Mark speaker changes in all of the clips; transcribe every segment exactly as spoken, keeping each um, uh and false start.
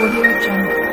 Speaker 1: Audio Jungle.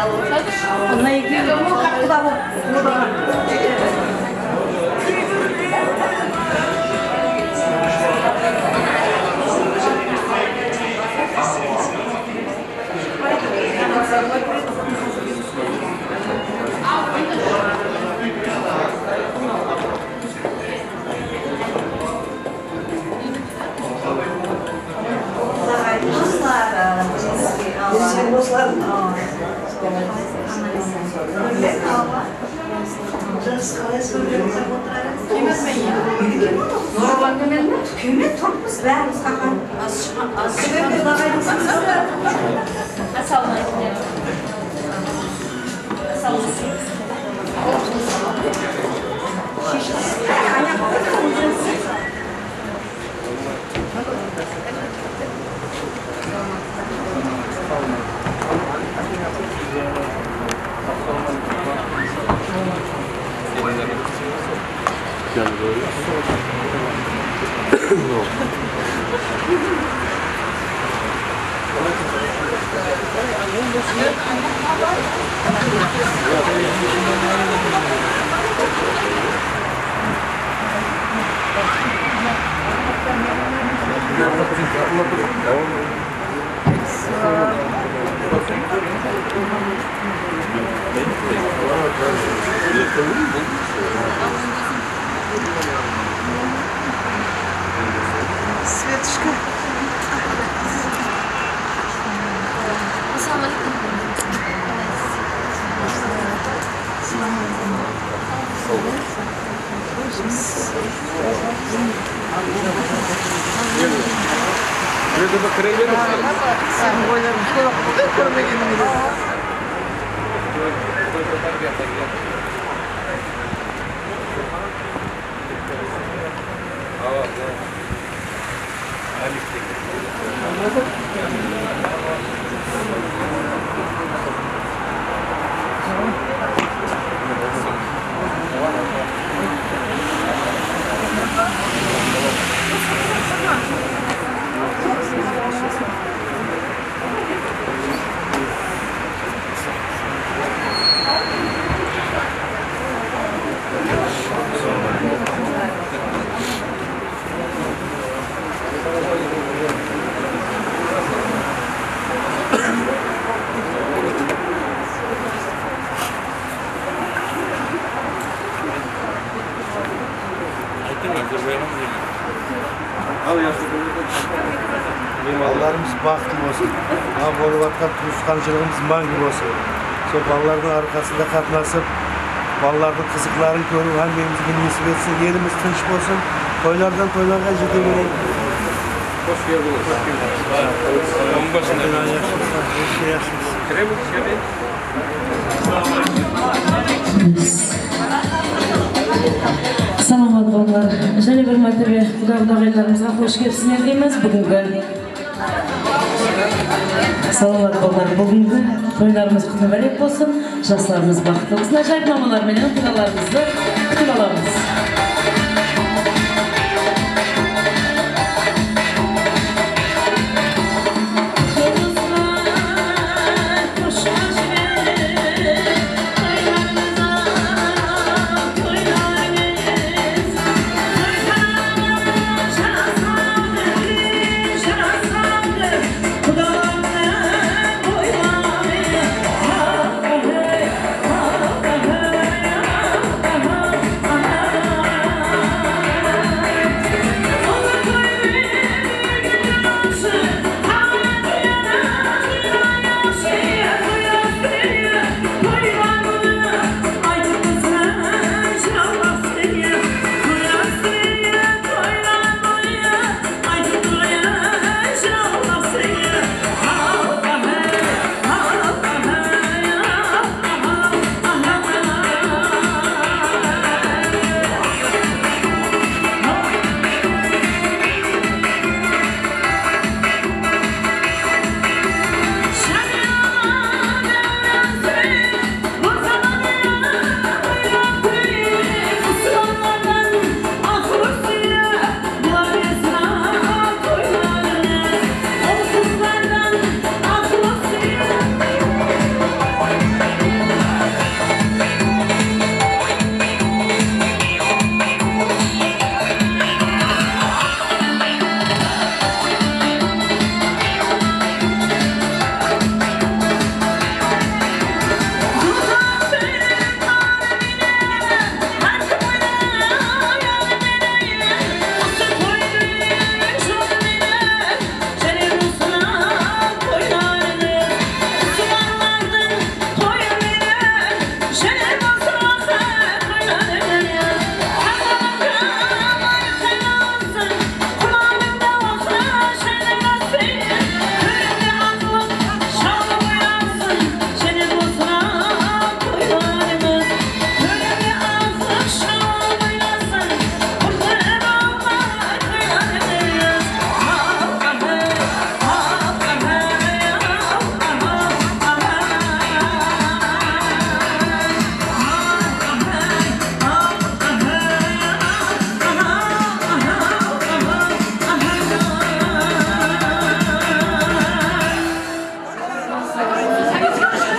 Speaker 1: Ona ilgili katkıda bu.
Speaker 2: Hükümet topuz ver sakın.
Speaker 3: Светочка. Ассаламу алейкум.
Speaker 4: Burada bakırayı verir misin?
Speaker 3: Sen boylarım. Şöyle görmeye gidiyorum.
Speaker 5: Ballarımız baktım olsun. Ha Boluvat'ta tuzkancılığımız man gibi olsun. So balların arkasında katlasıp balların kızıkların körü hem birimizi nasip etsin. Yerimiz tinç olsun. Toylardan toylarga ciddi vereyim.
Speaker 4: Hoş geldiniz. Hoş geldiniz. On başında.
Speaker 5: Yaşlısın. Yaşlısın.
Speaker 4: Kremik şebi.
Speaker 1: Salamat bollar. Және bir mərtəbə Xuda-Xudagaylarımızға xoş gəlsinlər deyimiz bugünkü. Salamat bollar. Bugünkü toylarımız құтты бәрек болсын. Жасlarımız бақытты болсын. Ajaib mamalar менен құдаlarımызды күтіп аламыз.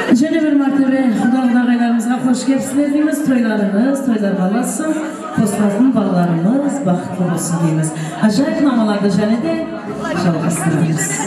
Speaker 1: Jene bir mertebe Xuda-Xudagaylarımıza hoş gelipsizler deymiz. Toylarınız, toylar balasın. Postlatın bağlarımız baxtlı olsun deymiz. Acayip namalarda jene de жалғастырамыз.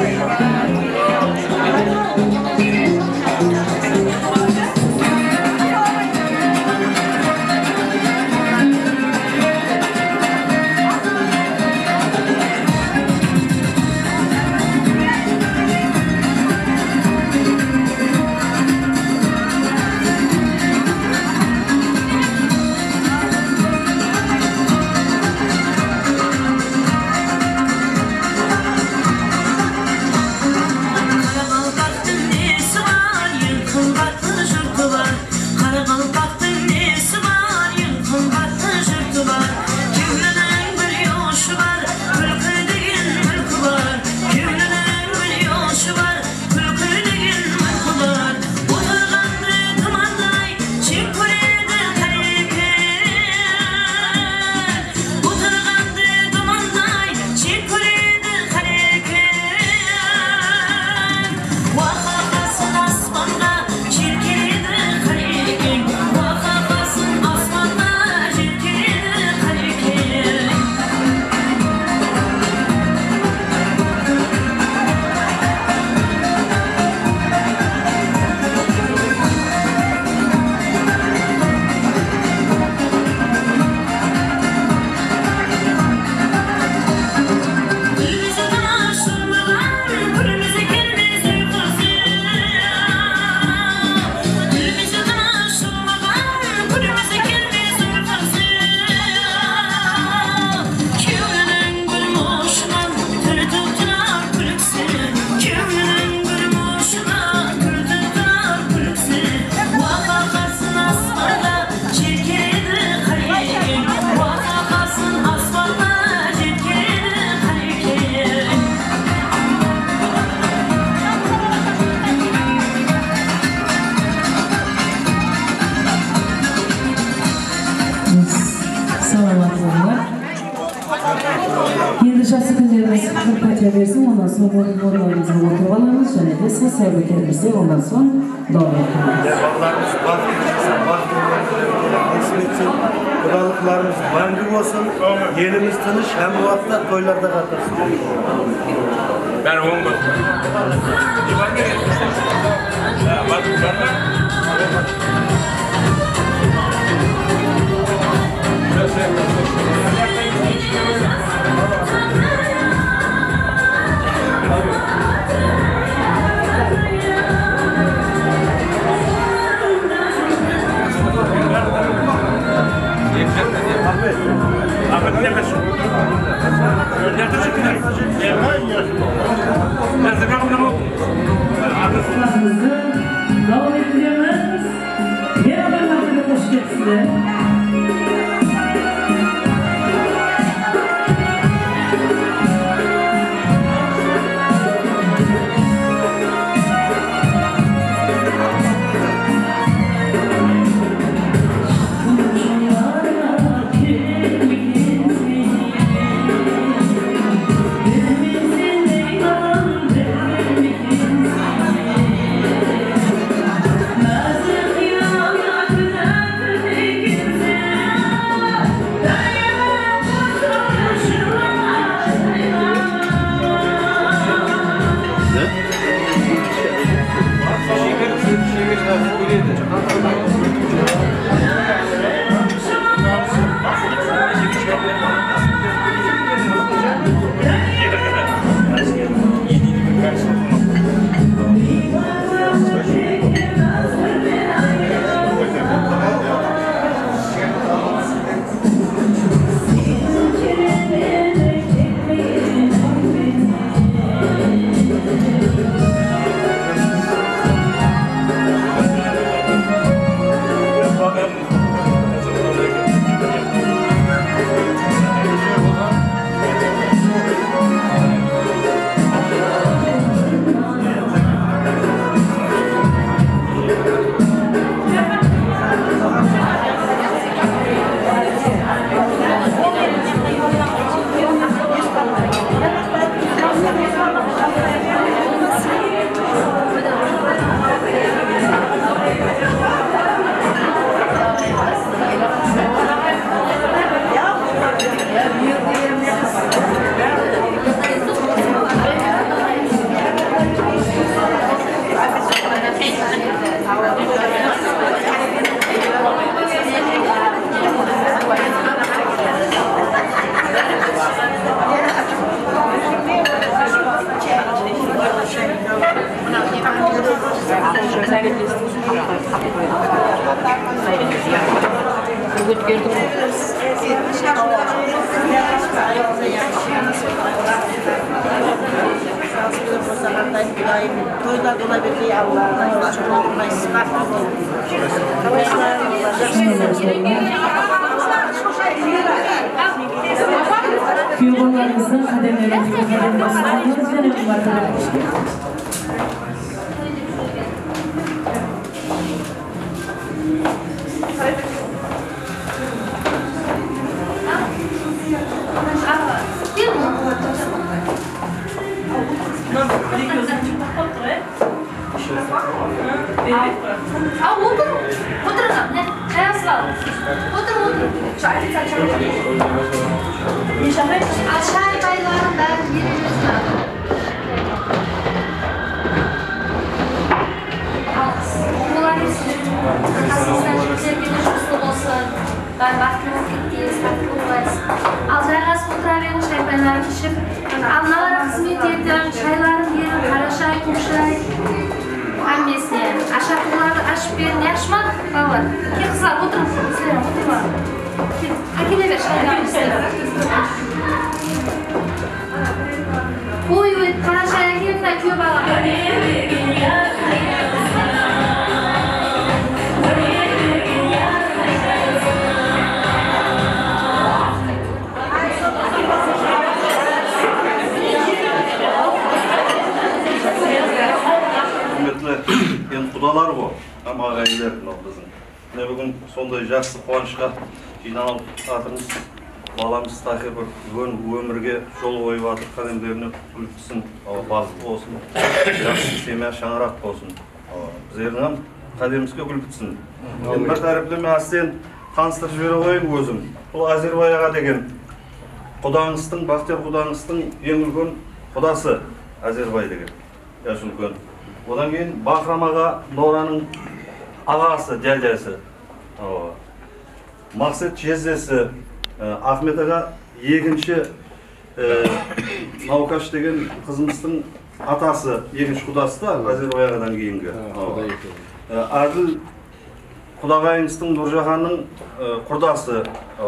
Speaker 1: Şahsi günlerimiz kırpatya versin, ondan sonra ormanlarımızı oturup alalımız, sonra da sosyal biterimizi ondan sonra doğru yapalım.
Speaker 5: Bağlarımız baktığımız krallıklarımız mangır olsun, yerimiz tanış, hem bu hafta toylarda katılsın.
Speaker 4: Ben on bak. Var mı? Var mı? Ahmet ne kaçın? Nerede çıkıyor? Nerede kalın o?
Speaker 1: Kızımızı devam ettiriyoruz. Yine bir haftada hoş geldiniz.
Speaker 2: Thank you.
Speaker 3: Toyda olabildiği Allah'ın çoğunluğuna ispat olun.
Speaker 1: Kuyubalarımızın kademlerimizi kademlesinler. Cenab-ı Barbarak
Speaker 2: Aa, otur. Oturun. Ne? Çay asla. Otur, otur. Çay, çay, çay. Aşağı baylarım ben yerimiz lazım. Oğullar hepsi. Sizden güzel bir şuslu olsun. Ben vaktim gittiğiniz vaktim olayız. Alacağınız fotoğrafını çaylarını kişip anlalara hizmet ettiren çayların yerin karaşay, kuşay. Hammesi yani. Aşağıdakileri açıp verin. Yaxşı mı? Bağlar. Gel kızlar oturun. Sizler oturun. Akile ver çaylarını istedim. Oy oy. Karaşay'a gelin de köy bağlar.
Speaker 6: Hem kudalar bu, hem ağaylar bizim. Ne bugün sonday жақсы қуанышқа жиналып жатырмыз. Баламыз тағы бір өмірге жол қойып жатыр, қадамдарына үлгісін, бақыт болсын, жақсы семья шаңырақ болсын. Біздердің қадамымызға үлгісін. Мен бір тәріптеме астен таныстырып жібере қойын өзім. Бұл Азербайға деген құдаңыздың, Бақтияр құдаңыздың ең үлкен құдасы Азербай деген. Яш үлкен. Одан кейін Бахрамаға Нораның ағасы, дядясы, Мақсет жездесі, Ахмет аға екінші Наукаш деген қызымыздың атасы, екінші құдасы да Азербайғадан кейінгі. Адыл құдағайымыздың Нұржаханның құрдасы.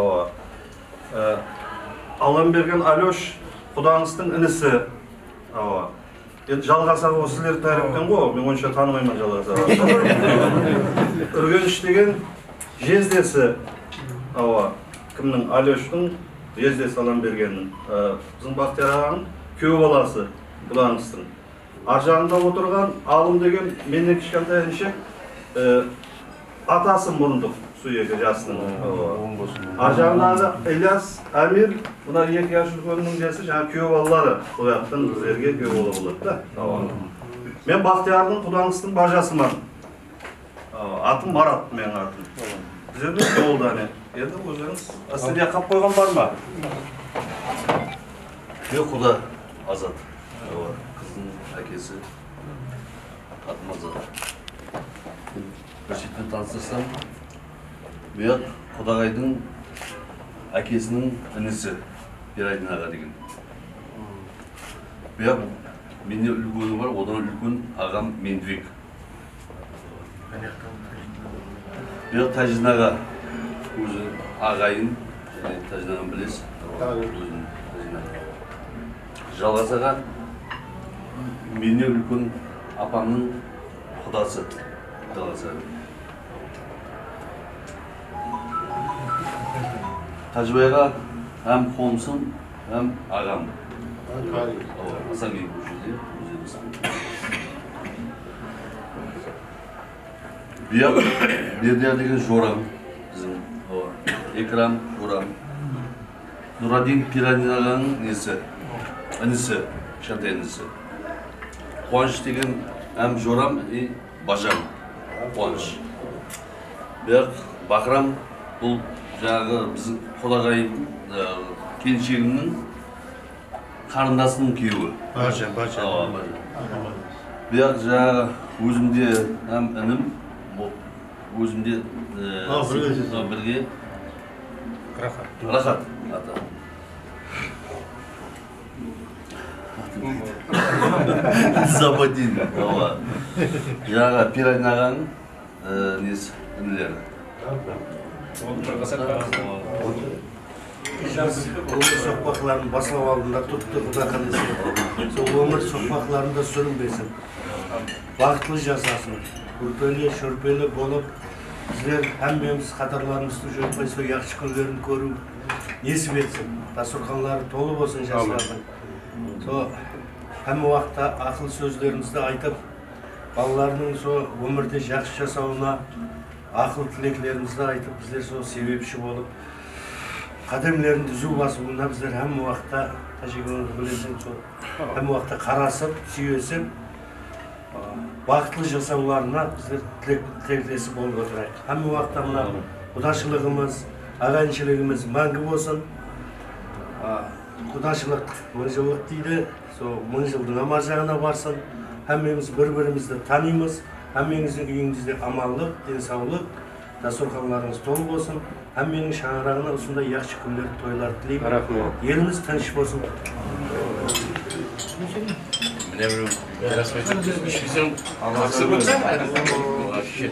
Speaker 6: Алламберген Алеш құдаңыздың інісі. Жалғасағы осылер тәріптен ғой, мен онша танымаймын жалғасағы. Үргеніш деген жездесі, кімнің? Алештің жездесі Алламбергеннің. Біздің Бақтияр ағаның күйеу баласы құдаңыздың. Ар жағында отырған Алым деген менен кішкентай інішек атасы мұрындық сүйегі жасының. Ар жағындағы Ильяс, Амир, бұна екі яш үлкеннің десі жаңа күйеу балалары. Құдаяқтың біздерге күйеу бола болады да. Мен Бақтиярдың құдаңыздың бажасыман. Атым Марат менің атым. Біздердің жолда не? Енді өзіңіз Астелия қап қойған бар ма?
Speaker 7: Мен құда Азат. Қыздың әкесі атым Азат. Bir şekilde tanıştırsam, bu Kudagay'ın әкесінің інісі Ерайдың аға деген. Bu менде үлкені бар, одан үлкен ағам Мендвек. Bu Тәжін аға өзі ағайын, Тәжін ағам білес. Жалғас аға менде үлкен апамның құдасы. Тәжібайға әм қомсын, әм ағам. Асан кейін көшеде, өзіміз. Бердияр деген жорам, біздің Экрам жорам. Нұрадин Пиранин ағаның несі, інісі, кішкентай інісі. Қуаныш деген әм жорам и бажам. Қуаныш. Бақырам бұл жаңағы біздің Құдағайдың келіншегімнің қарындасының күйеуі.
Speaker 5: Бажам, бажам.
Speaker 7: Бірақ жаңағы өзімде әм інім, өзімде бірге Рахат аты. Забадин. Жаңағы Пиранин ағаның nesi ünlüleri.
Speaker 5: Biz ömür sokmaklarını baslap aldığında tuttu Kudakan'ın so ömür sokmaklarında sürünmesin. Vakitli jasasın. Hürpeli, şörpeli bolup bizler hemmemiz katarlarımızды жойпай so yaxşı күндерін көру несіп етсін. Дастарханлары толы болсын жастардың. So hem vaqtda akıl sözlerinizi айтып, балалардың so өмірде жақсы жасауына akıl тілекlerinizi айтып, bizler so себепші болып, қадамларын түзу басуына bizler hem vaqtda тәжірибені білесің, so hem vaqtda қарасып, сүйесіп, бақытлы жасауларына біздер тілектесі болып отырайық. Hem vaqtda mына құдашылығымыз, ағайыншылығымыз мәңгі болсын. Құдашылық мыңжылдық дейді, so мыңжылдың амал жағына барсын. Hemmemiz bir-birimizді танимыз, hemmemizдің үйіңізде амандық, денсаулық, дастарханларыңыз толы болсын. Hemmenin шаңырағына осындай yaxşı күндер, тойлар тілеймін. Еліміз тыныш болсын.
Speaker 7: Mine bir resmetler iş bizim maksı bu. Şişe.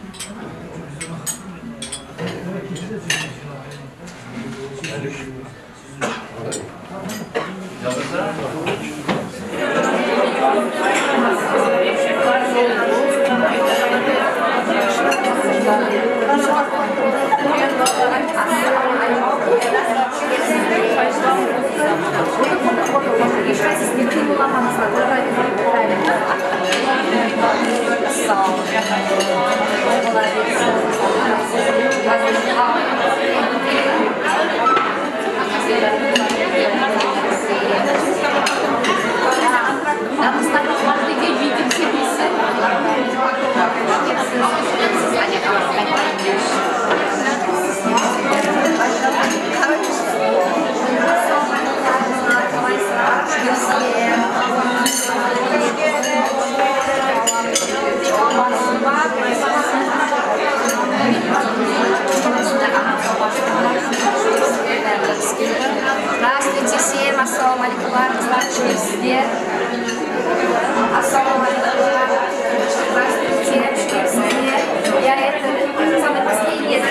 Speaker 2: Здравствуйте всем, ассаламу алейкум, здравствуйте все. Ассаламу алейкум, здравствуйте все. Я это самый последний.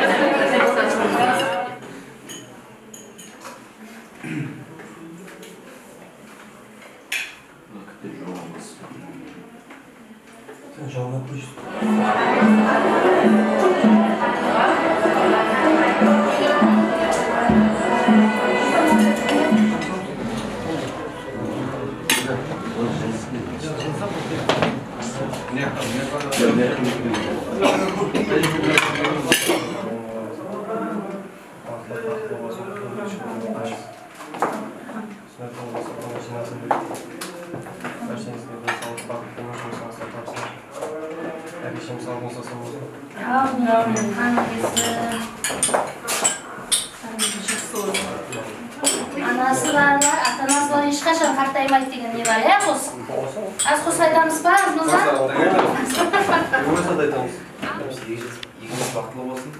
Speaker 2: Anası varlar, atanası var, hiç kaçan kartaymaydı деген не var ya қос? Az қос айтамыз ба, азмыза?
Speaker 8: Қос айтамыз. Егіз бақытлы болсын.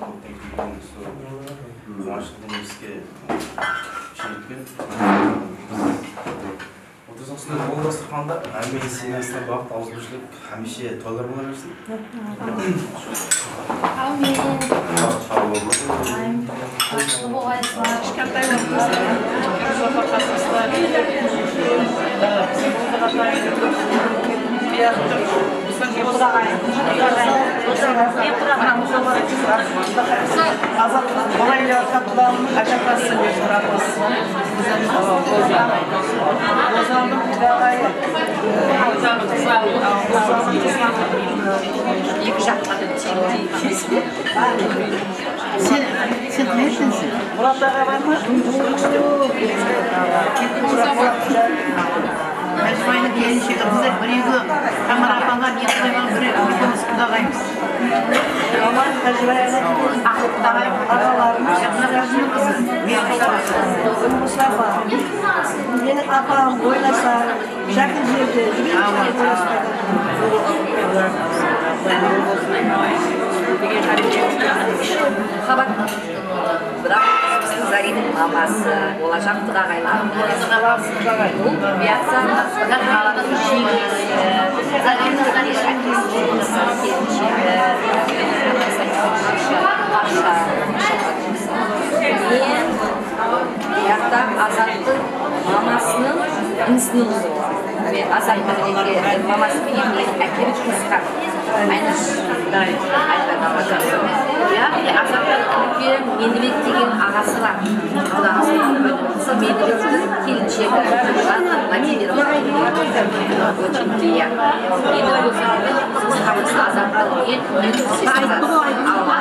Speaker 8: Машықтығымызге шелікпен. Отырсың ол дастарханда әмбейді сенесіне бақыт ауызбіршілік хәмеше тойлар бола берсін.
Speaker 2: Amin.
Speaker 8: Sağ olun.
Speaker 2: Başlı boğazlar.
Speaker 3: Kişkanтай болсын. Жоба қатысылар.
Speaker 9: Екі жақтады Sen, sen neredensin?
Speaker 3: Murat Ağa var mı?
Speaker 9: Мәжмайны келіншегі біздер біреуі Тамара апаға не қойған біреу екеуміз құдағаймыз.
Speaker 3: Амар Мәжмайны
Speaker 9: Ақылтағай
Speaker 3: ағаларымыз
Speaker 9: мына өзінің қызы.
Speaker 3: Мұстафа. Менің апам ойласа жақын жерде
Speaker 9: Хабар. Бірақ
Speaker 10: Заринның мамасы, болашақ құдағайларым. Бұл бұяқса Москвадан қаланың жеңгесі, Заринның Зариш әкесінің келіншегі, Маша. Мен бұяқта Азаттың мамасының інісінің ұлы. Азаттың мамасы менен әкем туысқан. Айнаш яғни Азаттың үлкен Менібек деген ағасы бар. Сол Менібектің келіншегі Владимир очень приятно. Енді өзіміздің қамысы Азаттың ең үлкен сестрасы Алла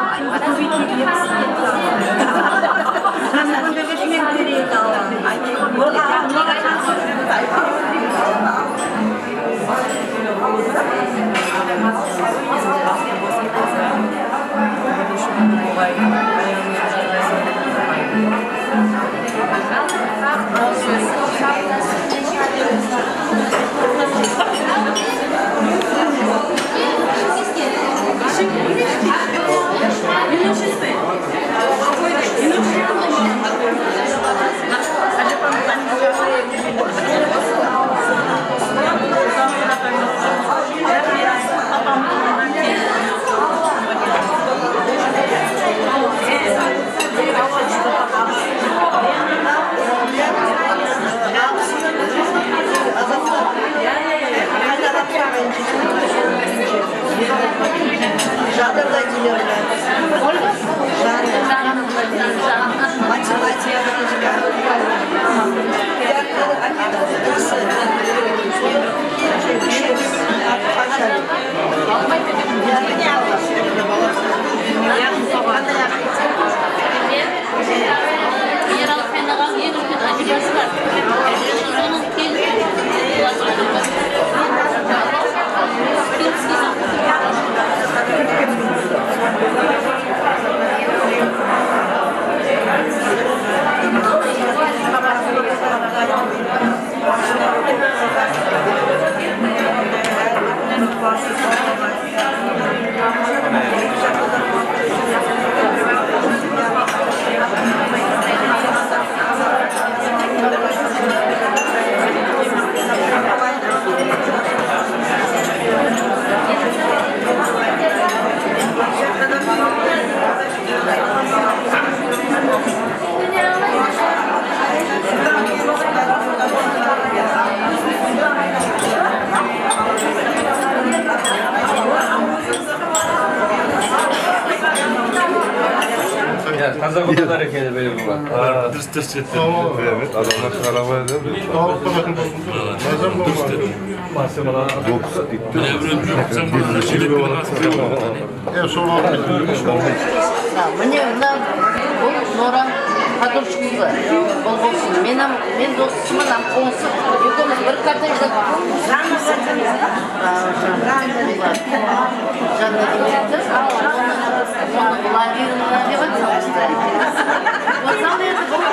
Speaker 3: Жанна Владимировна. Ольга? Жанна. Жанна Владимировна. Математика.
Speaker 4: Таза kudalar ekeni böyle bu.
Speaker 7: Dırst dırst etti.
Speaker 5: Evet, adamlar arabaya da bir
Speaker 9: Мне надо Нора подушкасы болбосын. Менің мен досымнан қонсы. Екеуміз бір карточка Жанна Жанна демекті. Оны Владимировна деп айтады. Вот самое это было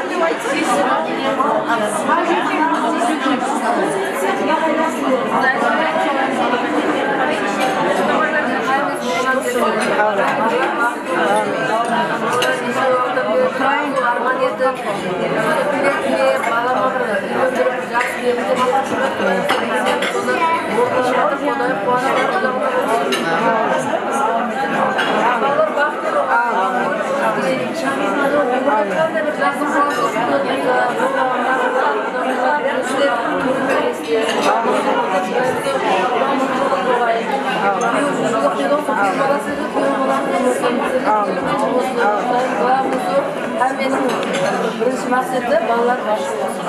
Speaker 2: Бірінші мақсаты балалар бақсы болсын.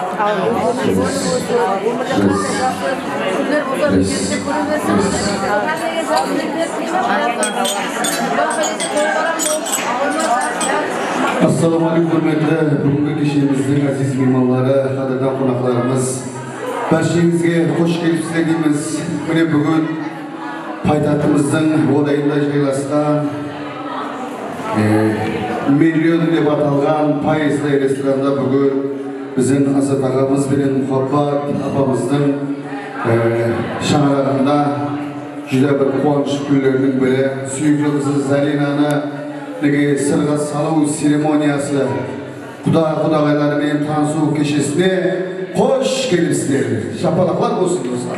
Speaker 11: Assalamu alaikum hürmetli bugünkü kişimizin aziz mehmanları, qadrdon qonaqlarimiz. Barchangizga xush kelibsizlar deymiz. Mana bugun poytaxtimizning Vodayinda joylashgan Milyon deb atalgan Payizli restoranda bugun bizning Azat ağamız bilan Muhabbat apamızning şanaragında juda bir quvonch kunlarning biri. Suyukli qizi Zarinani Nege sırga salу seremoniyası Kuda kudagaylarымен tanışu keşesine hoş gelipsizler. Şapalaklar olsun dostlar.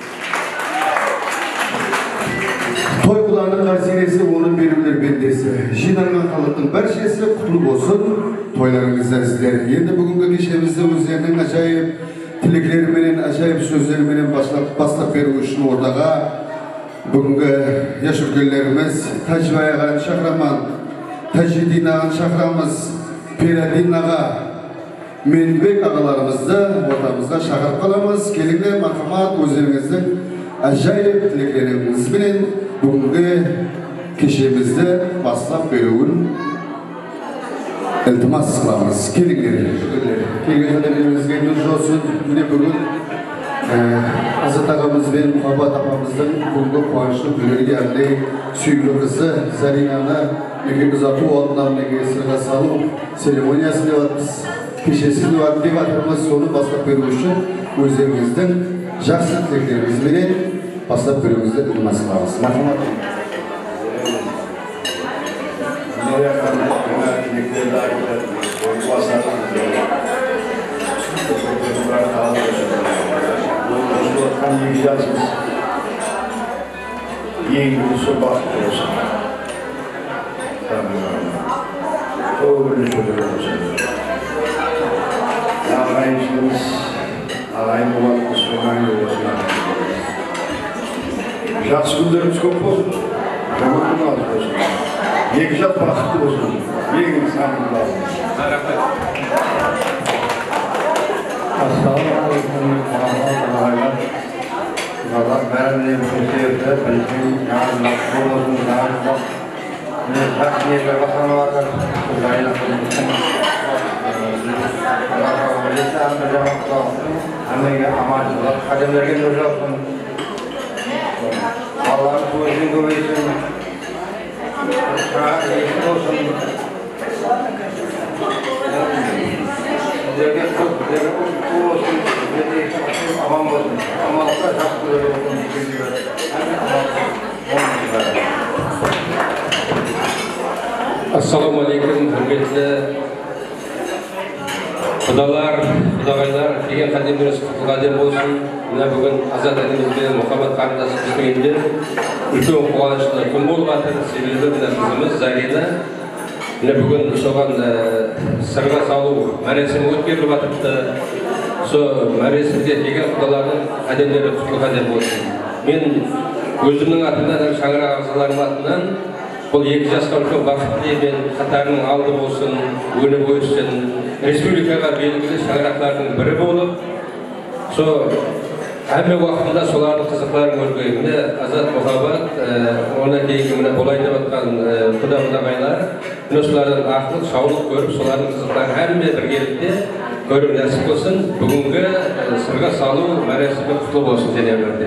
Speaker 11: Toy kudanın hazinesi onun benimler bendesi. Jinanan kalıttın bir şeysi kutlu olsun. Toylarınızda sizler. Endi bugünkü keşemizde özlerinin acayip tileklerinin acayip sözlerinin başlap bastap beri üçün ordaga bugünkü yaş ülkelerimiz Tacivaya Şahraman, Tacidin Ağan Şahramız, Piradin Ağa, Menbek ağalarımızda ortamızda şahar kalamız. Gelinler marhamat özlerinizin acayip tilekleriniz bilen bugünkü keşemizde başlap berüğün iltimas kılamız. Gelinler. Gelgenlerimizge nur olsun. Yine bugün Azat ağamız ve Muhabbat ağamızın bugünkü kuançlı bölüge geldi. Süylü kızı Zarina'na Mekimiz atı oğlundan nege sırga salıp seremoniyası devatız. Keşesiz devat devatımız sonu başlap berüğü için özlerinizden жақсы тілектеріңіз бенен бастап беруіңізді ілтимас қыламыз. Мархамат.
Speaker 5: Ең бірінші бақыт болсын. Сол бірінші болсын. Ағайыншылымыз ағайын болады, сұлмайын болсын. Жақсы күндеріміз көп болсын, жаман күн аз болсын. Екі жат бақытты болсын, ең сағынды болсын. Ассалаумағалейкум, ағайлар. Аллах бәріне көтерді, білген жағынан болсын, жағынан. Мен жақсы ниетпен басқаны батыр, жайлап болсын. Әмеге аманшылық, қадамдерге нұр жаусын. Аллахың көзін көбейсін. Есін olsun. Сіздерге көп, сіздерге көп olsun. Сіздерге аман болсын. Аманлықта жақсы болсын.
Speaker 12: Ассалаумағалейкум, құрметті құдалар, құдағайлар, деген қадемдеріңіз құтылған болсын. Мына бүгін Азат әдеміз бен Мұхаммад қарындасымыздың үйінде үлкен қуанышты күн болып жатыр. Себебі мына қызымыз Зарина мына бүгін соған сырға салу мәресімі өткеріліп жатырды. Сол мәресімде деген құдалардың әдемдері құтылған болсын. Мен өзімнің атымнан, шаңырақ ағзаларым атынан бұл екі жасқа үлкен бақыт тілеймін, қатарының алды болсын, өніп өссін, республикаға белгілі шаңырақтардың бірі болып, сол әмме уақытында солардың қызықтарын көргенмін. Міне Азат Мұхаббат, ona кейінгі міне болайын деп жатқан құда-құдағайлар, міне солардан ақылық, саулық көріп, солардың қызықтарын әмме біргелікте көріп нәсіп болсын. Бүгінгі сырға салу мәресімі құтты болсын және өмірде.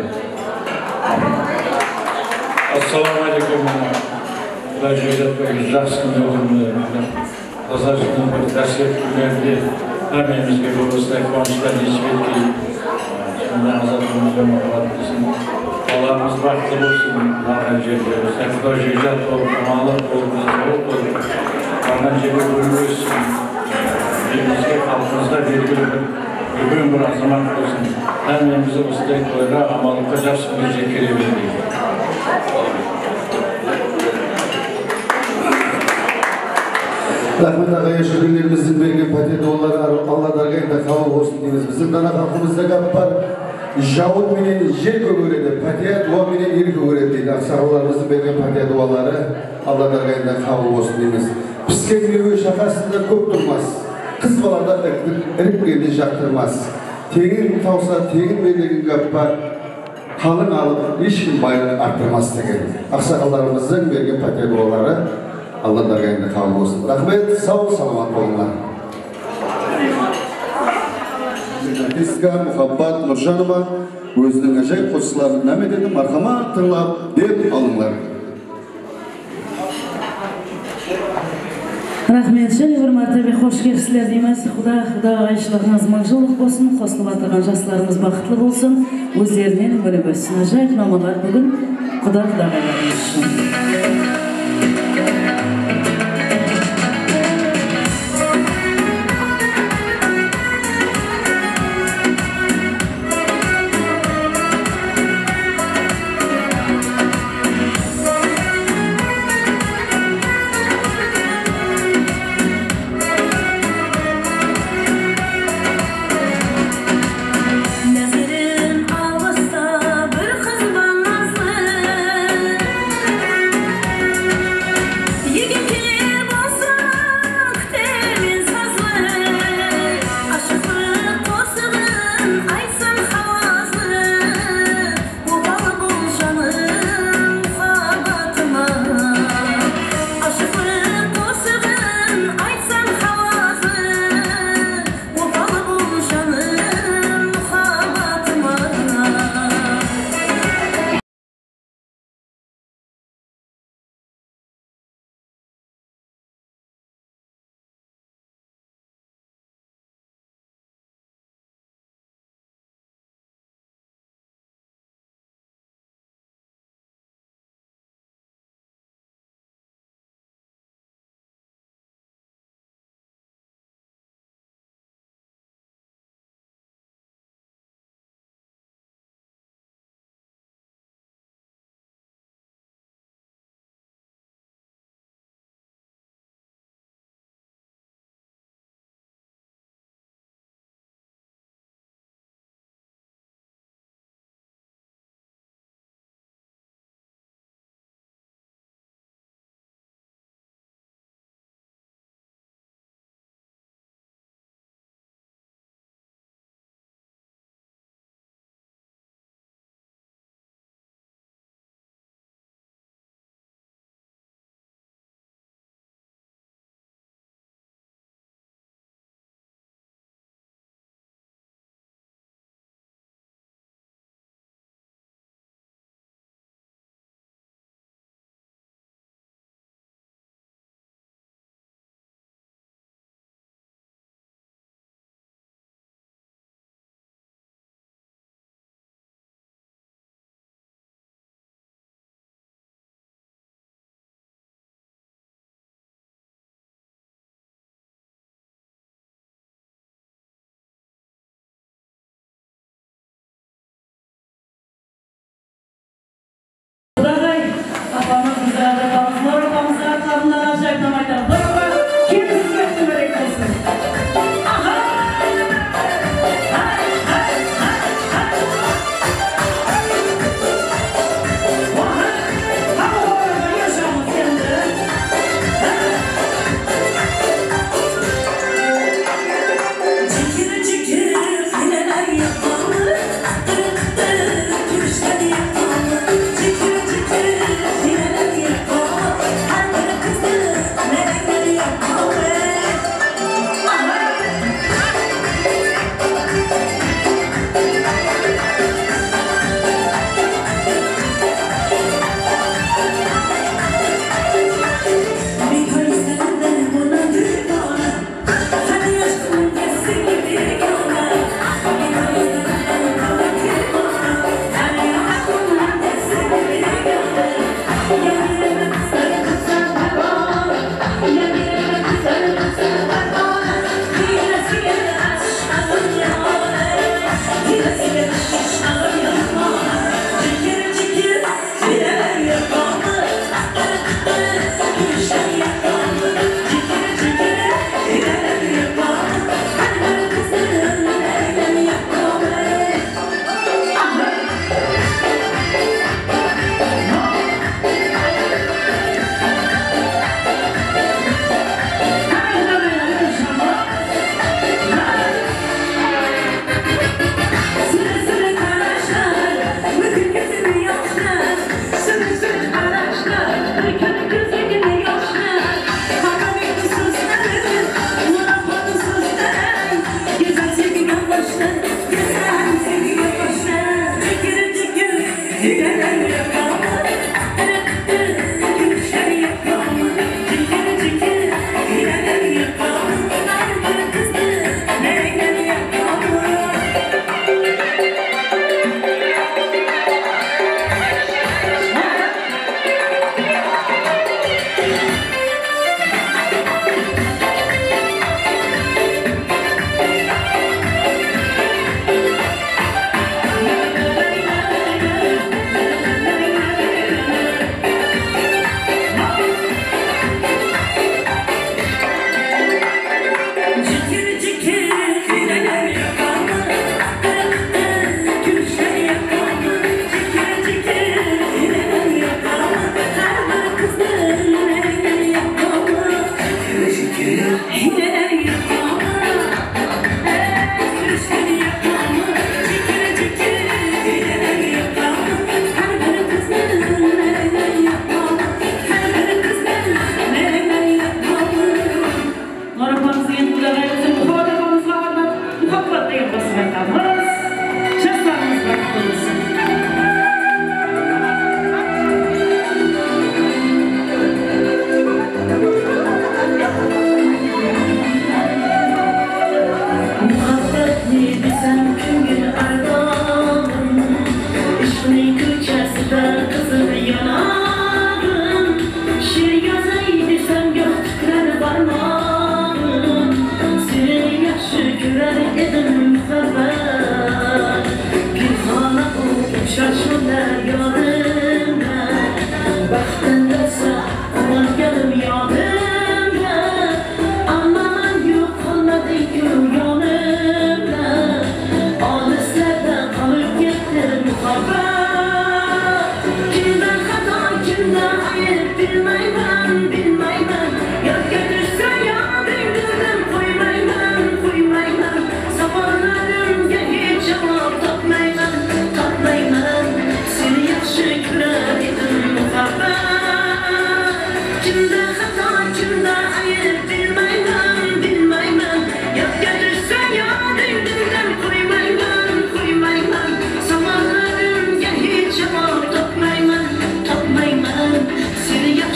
Speaker 5: Ассалаумағалейкум. Құдай жөйдетпеңіз, жақсы күндерді, таза жылдың бір дәрсет күндерінде әмемізге бұл осылай қуаныштар несіп еткей. Сонда Азатымыз бен Мұхаббат болсын. Баламыз бақытты болсын, барған жерлері. Құдай жөйдет болып, амалық болып, денсаулық болып, барған жерге бөліп өссін. Елімізге, халқымызға белгілі бір үлкен бір азамат болсын. Әмемізді осылай тойға, амалыққа жақсы күндер жеткере бермейді.
Speaker 11: Rahmet ağaya şükürlerimizin bergen patiyeti onları Allah dargayında kabul olsun deyimiz. Bizim dana halkımızda kapar javut menen jer kөгөреді, patiyet duva menen yer kөгөреді дейді. Ақсақаларымыздың берген patiyet duaları Allah dargayında kabul olsun deyimiz. Pіскен меруі шақасында көп тұрмас. Қыз балада іріккенде жақтырмас. Тегін тауса, тегін берген kapar қалың алып, ешкім байлығы арттырмас деген. Ақсақаларымыздың берген patiyet duaları Allah dargayında kabul olsun. Rahmet, sağ ol, salamat olunlar. Артистка Мұхаббат Нұржанова өзінің ажайып қосшыларын нәмет етіп, мархамат тыңлап, деп алыңлар.
Speaker 1: Рахмет, және бір мәртебе қош келіпсіздер дейміз. Құда, құда ағайшылығыңыз маңжылық болсын, қосылып атырған жастарымыз бақытлы болсын, өздерінен өніп өссін. Ажайып намалар бүгін құда құдағайларымыз үшін.
Speaker 13: ayıp bilmeymen, bilmeymen. Ya götürse ya döndürdüm, koymayman, koymayman. Zamanlarımga hiç cevap tapmayman, tapmayman. Seni yaxshi ko'rar edim muhabbat. Kimda xato, kimda ayıp bilmeyman, bilmeyman. Ya götürse ya döndürdüm, koymayman, koymayman. Zamanlarımga hiç cevap tapmayman, tapmayman. Seni yaxshi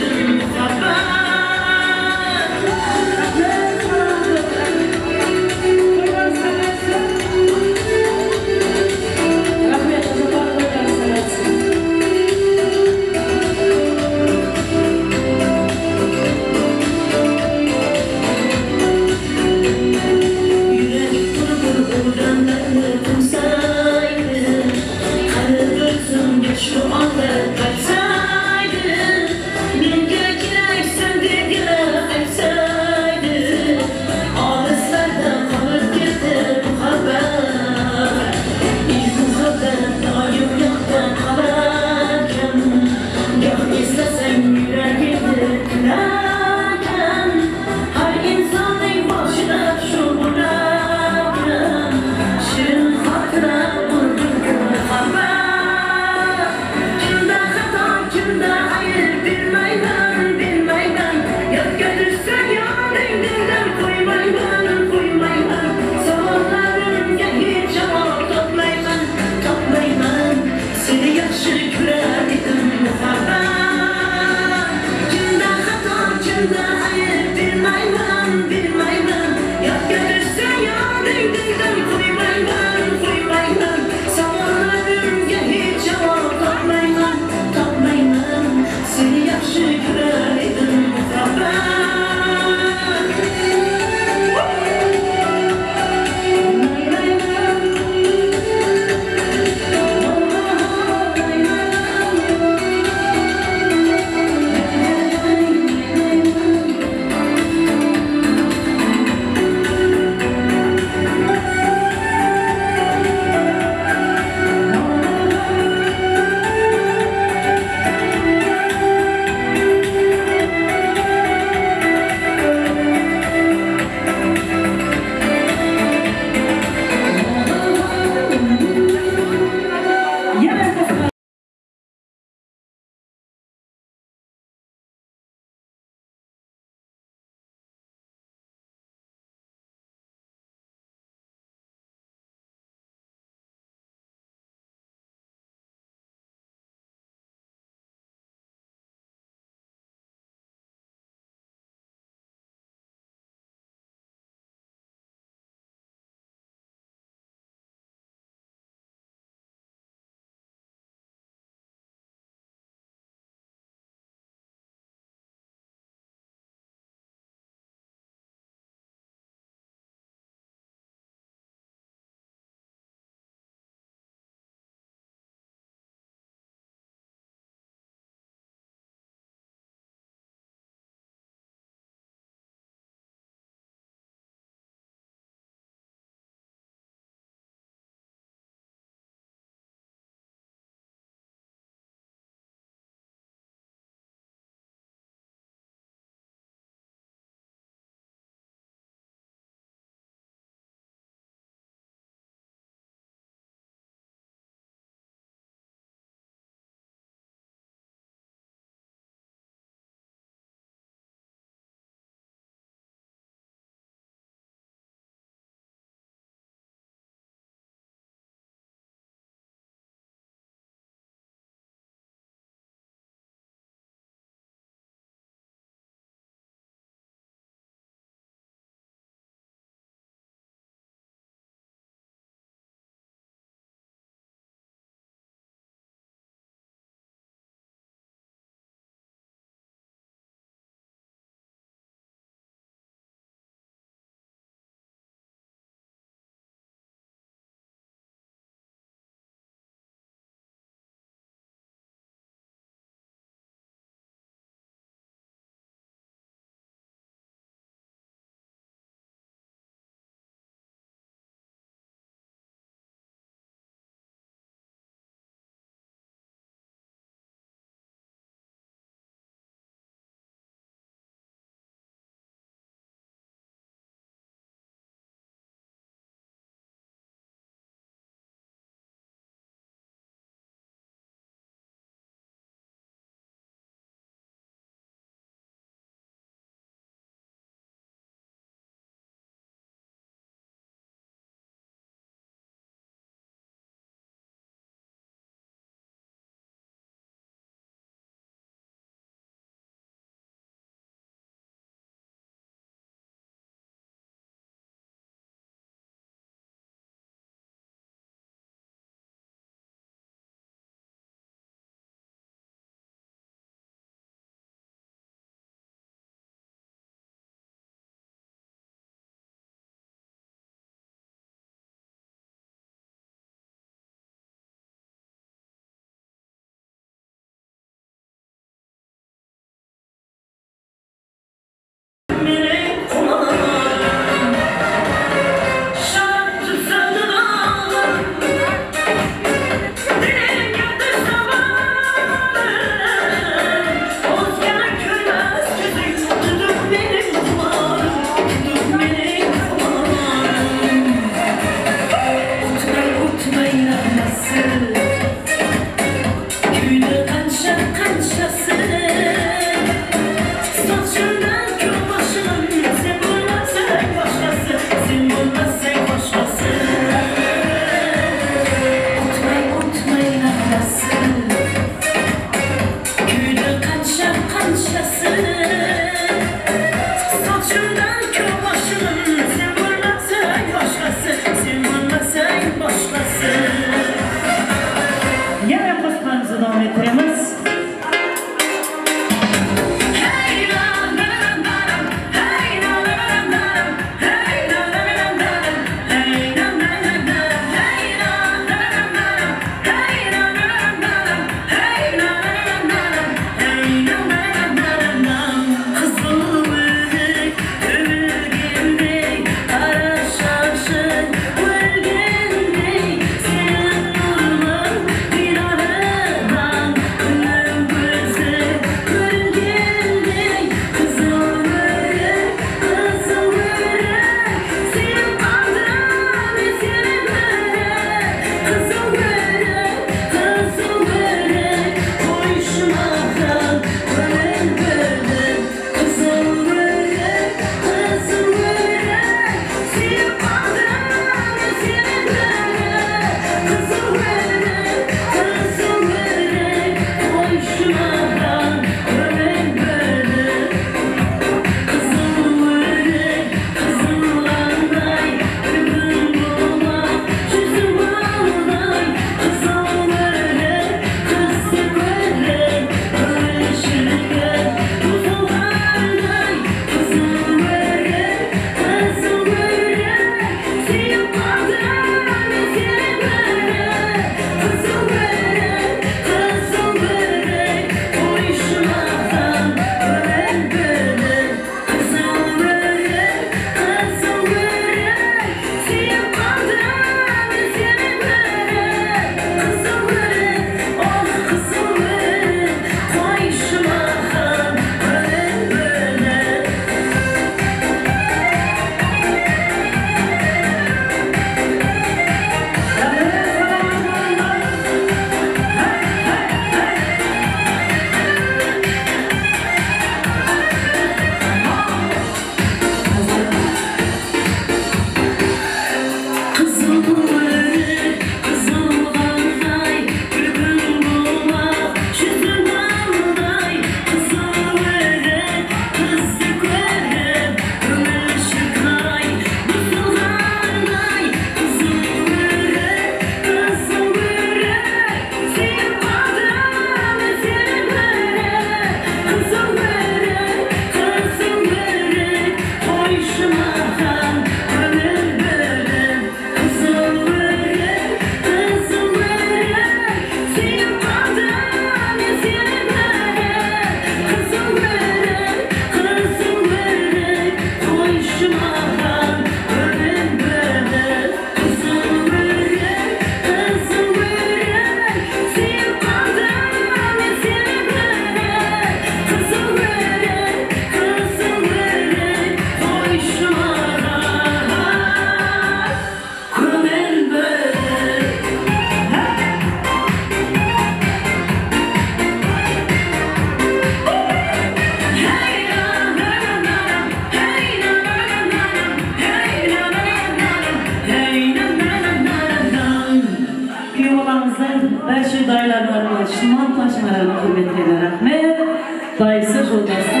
Speaker 1: Dayısı Joldaş'tan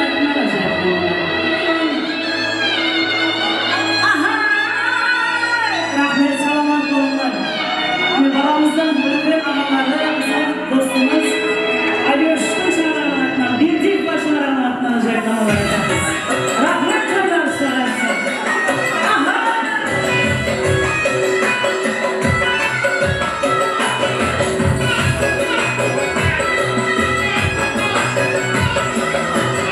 Speaker 1: rahmet salamat olunlar. Babamızdan büyük ağaları, bizim dostumuz Alyosh'un çağrılarından, bir dil başına anlatılacak ağalarımız. Rahmet kardeşler.
Speaker 13: Aha!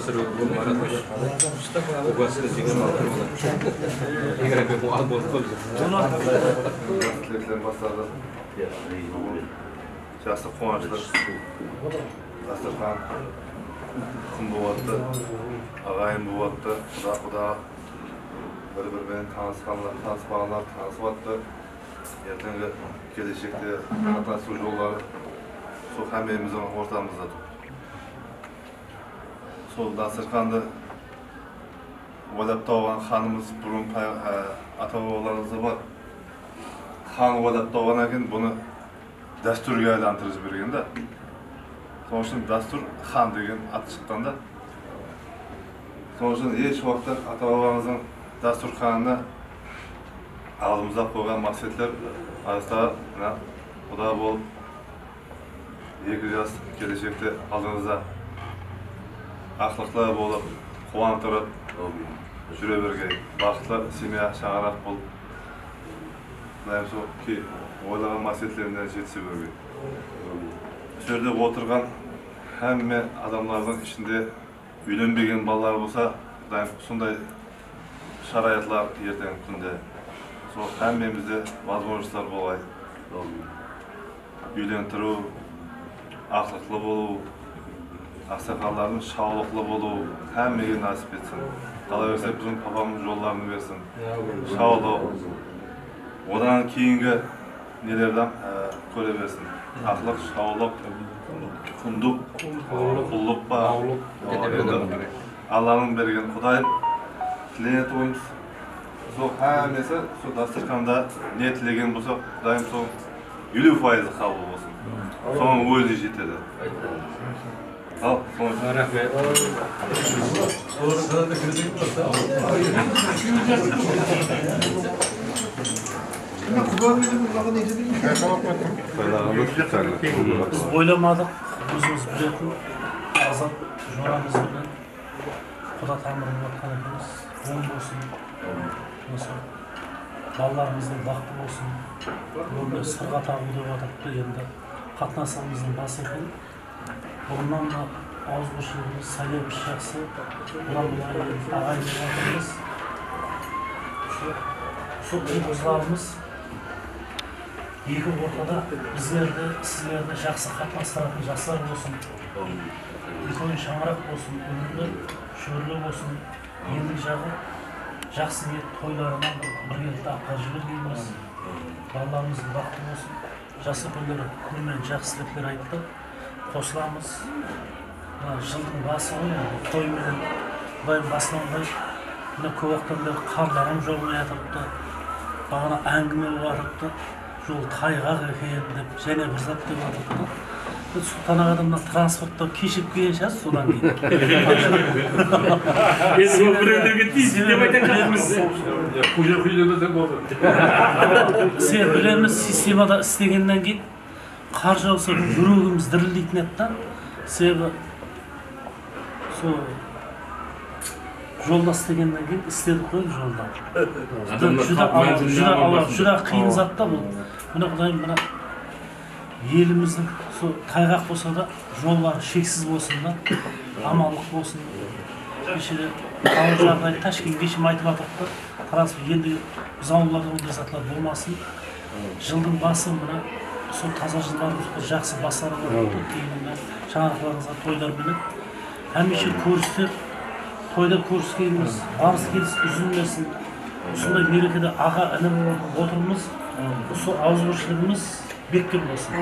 Speaker 7: сыр болмай аратмаш. Угасы деген алар. Егер әпе бұл ал болып қойды.
Speaker 6: Тілектен бастады. Жасы қуанышлы. Дастархан құм болатты. Ағайын болатты. Құда-құда бір-бірмен танысқанлар, таныспағанлар танысып атты. Ертеңгі келешекте қатынасу жолдары сол әмеміздің ортамызда тұр. Сол дастарханды ойлап тауған ханымыз бұрын ата-бабаларымызда бар. Хан ойлап тауған екен, бұны дәстүрге айландырып жіберген да. Сол үшін дәстүр хан деген аты шыққан да. Сол үшін еш уақытта ата-бабамыздың дастарханына алдымызда қойған мақсаттар арасында құда болып екі жас келешекте алдыңызда ақылықлы болып қуантырып жүре берген бақытлы семья шаңырақ болып ойлаған мақсатларына жетісе берген. Бұл жерде отырған әмме адамлардың ішінде үйленбеген балалар болса, сондай шараятлар ертең күнде сол әммемізде возможностьлар болай. Үйлентіру, ақылықлы болу, ақсақалдардың шаулықлы болу әммеге насip етсін. Қалай берсе біздің папамыз жолларын берсін. Шаулық, одан кейінгі нелерден көре берсін. Ақылық, шаулық, құндық, құллық ба, Алланың берген Құдай тілеген туымыз. Сол әмесі, сол дастарханда не тілеген болса, Құдайым сол елу пайызы қабыл болсын. Соның өзі жетеді. Ал, соның рахмет.
Speaker 14: Ойламадық, өзіміз білетін азат жорамыз білен Құда тамырын батқан екеніз, оң болсын, балаларымыздың бақыты болсын, өмір сырға тағу деп атапты енді қатынасамыздың басы екен. Бұнан да ауызбіршілігіміз, сәлеміз жақсы, бұдан бұлай ағайын жатырмыз. Сол ұл-қыздарымыз екі ортада біздерді, сіздерді жақсы қатынастыратын жастар болсын. Үлкен шаңырақ болсын, өмірлі, шөрлі болсын. Ендік жағы жақсы ниет тойларынан біргелікті аққа жібергеніміз. Балаларымыздың бақыты болсын. Жасы күндері күнмен жақсы тілектер айтты. Қосыламыз. Жылдың басы ғой, тойменен Құдайым басынан бай. Көп уақыттан бері қарларым жолмай жатырыпты. Бағана әңгіме жатырыпты. Жол тайғақ екен деп, және бір зат деп жатырыпты. Сұлтан ағадымнан транспортта кешіп келген шығар содан кейін.
Speaker 7: Енді біреулерге тиісін деп айтқан жатырмыз.
Speaker 14: Сен білеміз, системада істегеннен кейін қар жауса жүрегіміз дірілдейтін еді да. Себебі сол жолда істегеннен кейін істедік қой жолда. Жүра қиын зат та бұл. Мына Құдайым мына еліміздің тайғақ болса да жоллары шексіз болсын да, аманлық болсын. Кешеде ауыр жағдай Ташкент кешім айтып жатырды. Транспорт енді біз ауылlarda ондай затлар болмасын. Жылдың басы мына сол таза жылдарымыз жақсы бастары бар. Кейінгі шаңырақтарыңызға тойлар біліп. Әмеше көрістер, тойда көріскеніміз, барыс келіс үзілмесін. Сондай мерекеде аға інім отырмыз. Сол ауызбіршілігіміз беккем болсын.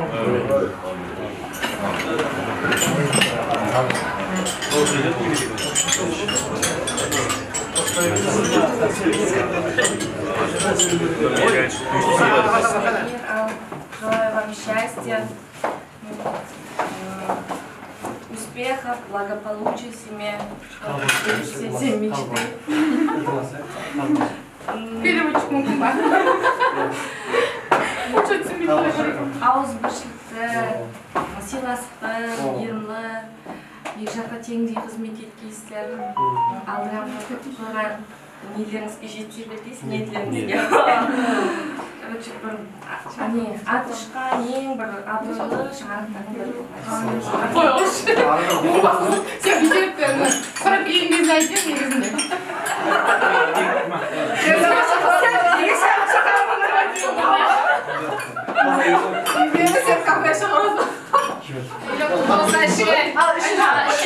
Speaker 15: Желаю вам счастья, успехов, благополучия в семье, все, все мечты. Переводчик мукума. Ауызбіршілікті, сыйластықты, мейірлі, екі жақта теңдей қызмет еткейсіздер. Алдыға нелеріңізге жете бердейсіз, ниеттеріңізге. Короче, бір ане атышқан ең бір абыройлы шаңырақтардың бірі болған. Қойғыш. Сен бүйтіп сұрап келген кезде айтып негізінде. Мені сен кафе шығамыз. Olsa işe. Al işe.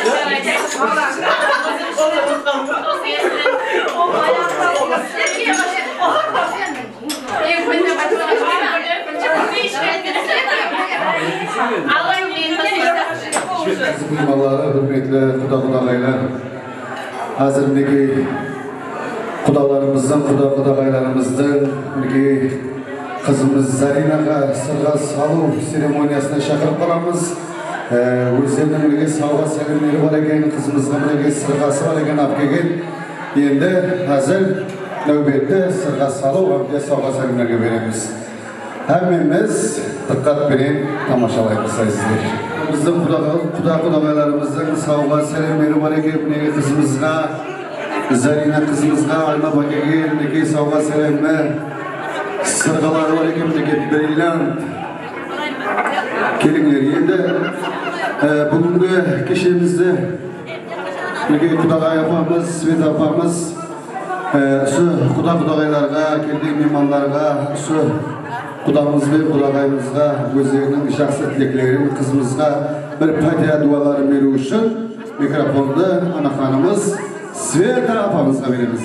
Speaker 11: Kıymaları, hürmetli kuda-kudagaylar, hazır mineki kudalarımızdan, kuda-kudagaylarımızdan mineki kızımız Zarinaga sırga salu seremoniyasına şakırıp kalamız. Özlerine mineki sağlığa selimleri var eken, kızımızga mineki sırgası var eken apkegen. Endi hazır növbette sırga salu ve sağlığa selimlerine veremiz. Hemmemiz dikkat bilen tamaşalayıp sizler. Bizim kuda-kudagaylarımızdan sağlığa selimleri var eken mineki kızımızga Zarina kızımızga alma bakegen mineki sağlığa selimler sırgaları var eken mineki brilliant kelinler. Endi bugünkü keşemizde mineki kudagay apamız, Sveta apamız şu kuda-kudagaylarga, keldiği mehmanlarga, şu kudamız ve kudagayımızga özlerinin şahsi tileklerini kızımızga bir fatiha duaları veriu üçün mikrofonda anaxanımız Sveta apamızga veremiz.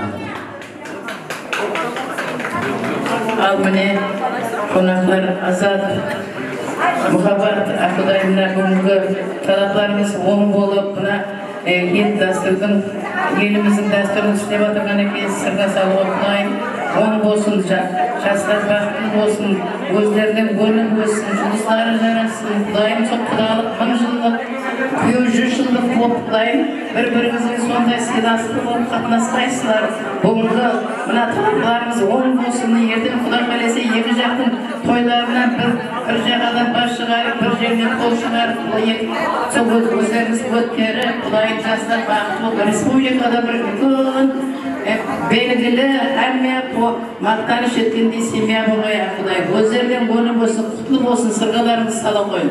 Speaker 9: Al mine konaklar azat muhabbat akıdayımda bugünkü talaplarımız oң болып buna ет дәстүрдің еліміздің дәстүрін істеп отырған екен сырға салып отырайын оң болсын жастар бақытты болсын өздерінің гөрін өссін жұмыстары жарасын құдайым сол құдалық мың жылдық күйеу жүз жылдық болып құдайым бір біріңізбен сондай сыйластық болып қатынаспайсыздар бүгінгі мына талаптарымыз оң болсын ертең құдай қаласа екі жақтың тойларынан бір бір жағадан бас шығарып бір жерден қол шығарып сол өздеріңіз өткеріп құдайым жастар бақытты болып республикада бір үлкен белгілі әмме мақтаныш еткендей семья болайық құдай өздерінен көңіл болсын құтлы болсын сырғаларыңыз сала қойын.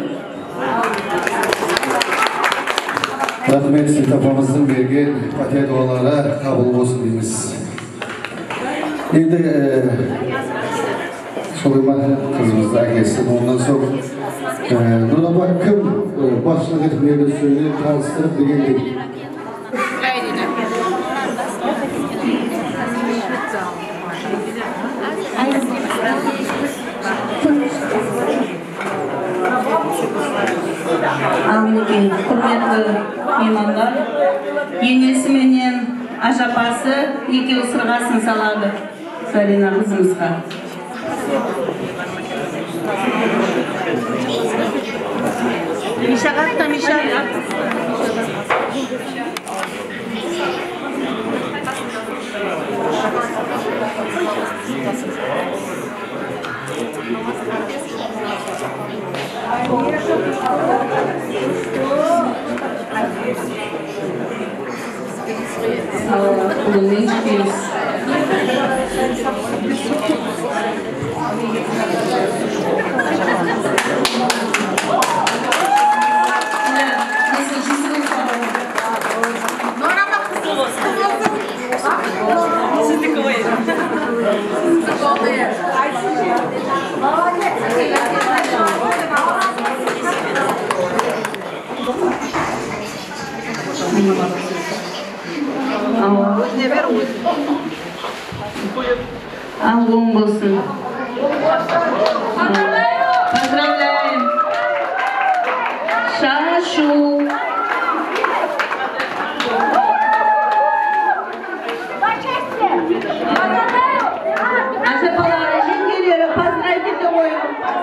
Speaker 11: Rahmet Sveta apamыздың берген фатиха дуалары қабыл болсын дейміз. Енді солай ма қызымызды әкесі ондан соң Нұрапа кім басшылық етіп нені сөйлеп таныстырып дегендей.
Speaker 1: Ал мінекей құрметті меймандар, енесі менен ажапасы екеуі сырғасын салады Зарина қызымызға.
Speaker 3: Мишағатта Мишағатта.
Speaker 1: Kullanmayı çıkıyoruz. Аллом болсын. Поздравляем. Шашу. Ажапалары, жеңгелері, поздравить ете қойын.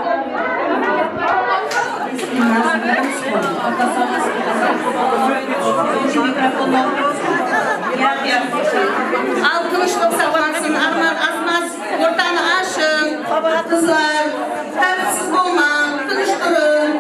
Speaker 3: Al kılıçlık sağlansın, armağan azmaz, ortanı aşın, kızlar, tartısız olman, kılıçtırın.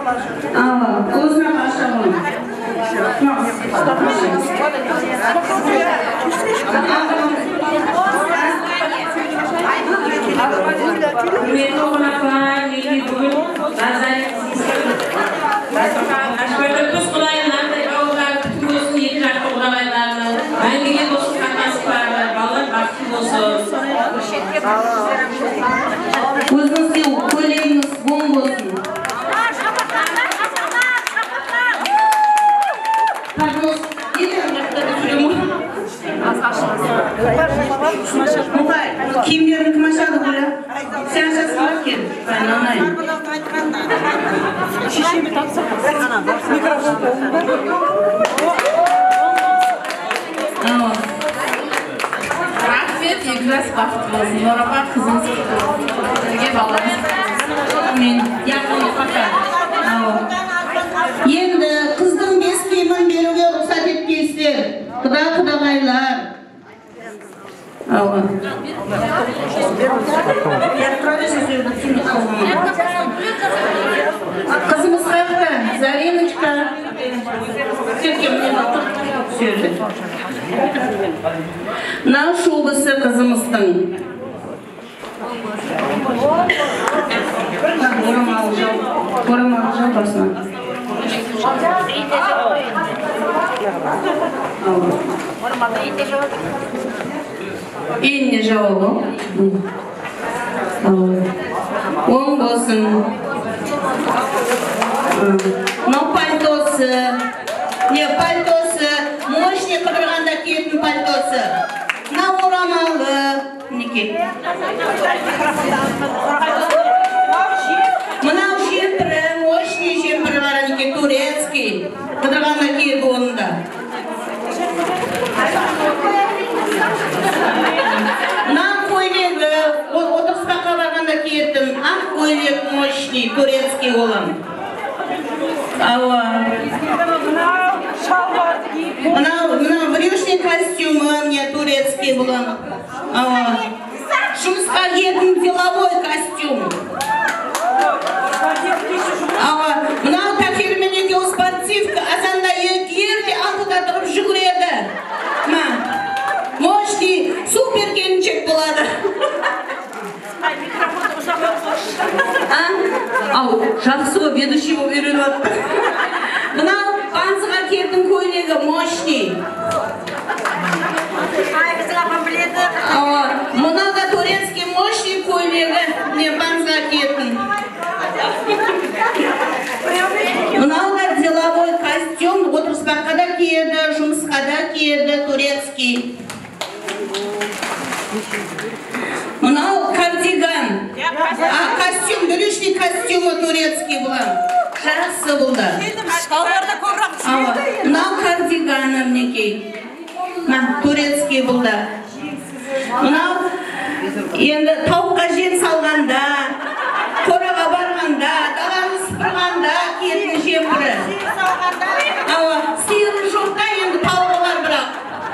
Speaker 9: Aa, özüne başlayalım. Құрметті қонақтар, неге бүгін базар Ашбатыр құдайынандай ауылдар күтім болсын, екі жақты құдағайларының мәңгіге достық қатынасып барды, балалар бақытты болсын. Өзіңізге көйлегіңіз оң болсын. Пардон, неден жақта түсіремін? Киімдерін кім ашады бұля? Сен ашасың ба кен? Ben anayım. Şişemi taksana. Mikrofon kolunda. Tamam. Rahmet, Yegras baktı olsun. Norapa kızımız birge bağlamış. Amin. Yakınlık bakar. Енді қыздың бес киімін беруге рұқсат еткейсіздер. Құда-құдағайлар. Ава. Қызымыз қайықта, Зариночка. Мынау шубасы қызымыздың. Орамал жал басына. Енне жауабы. Оң болсын. Мынау пальтосы. Не, пальтосы. Мощный қыдырғанда киетін пальтосы. Мынау орамалы. Мінекей. Мынау жемпірі. Мощный жемпірі бар, мінекей, турецкий. Қыдырғанда киеді онында. Нам көйлегі, отырыспаққа барғанда киетін, ақ көйлек мощный, турецкий olan. Ава. Мынау брюшный костюмы, не турецкий olan. Ава. Жұмысқа киетін деловой костюм. Ава. Мынау пәтермен екеу спортивка, азанда ерде алтыда тұрып жүгіреді. Мощный, супер келіншек болады. Ау, жақсы ғой, ведущий болып үйреніп атты. Мынау панзыға келдің көйлегі мощный. Мынау да турецкий мощный көйлегі, не панзыға келдің. Мынау да деловой костюм, отырыспаққа да киеді, жұмысқа да киеді, турецкий. Мынау кардиган. А, костюм, брючный костюмы турецкий был. Жақсы болды. Мынау кардиганы мінекей. Турецкий болды. Мынау енді тауыққа жем салғанда, қораға барғанда, даланы сыпырғанда киетін жемпірі. Сиыры жоқта енді тауығы бар бірақ.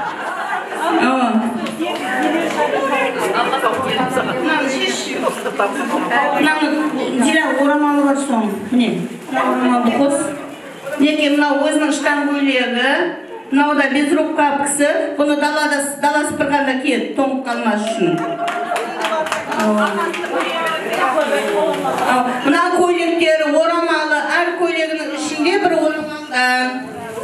Speaker 9: Дила орамалы бар соң. Міне, орамалды қос. Неке мынау өзінің штан көйлегі. Мынау да безрукка кісі. Бұны дала сыпырғанда киеді, тоңып қалмас үшін. Мынау көйлектері орамалы. Әр көйлегінің ішінде бір орамалдан.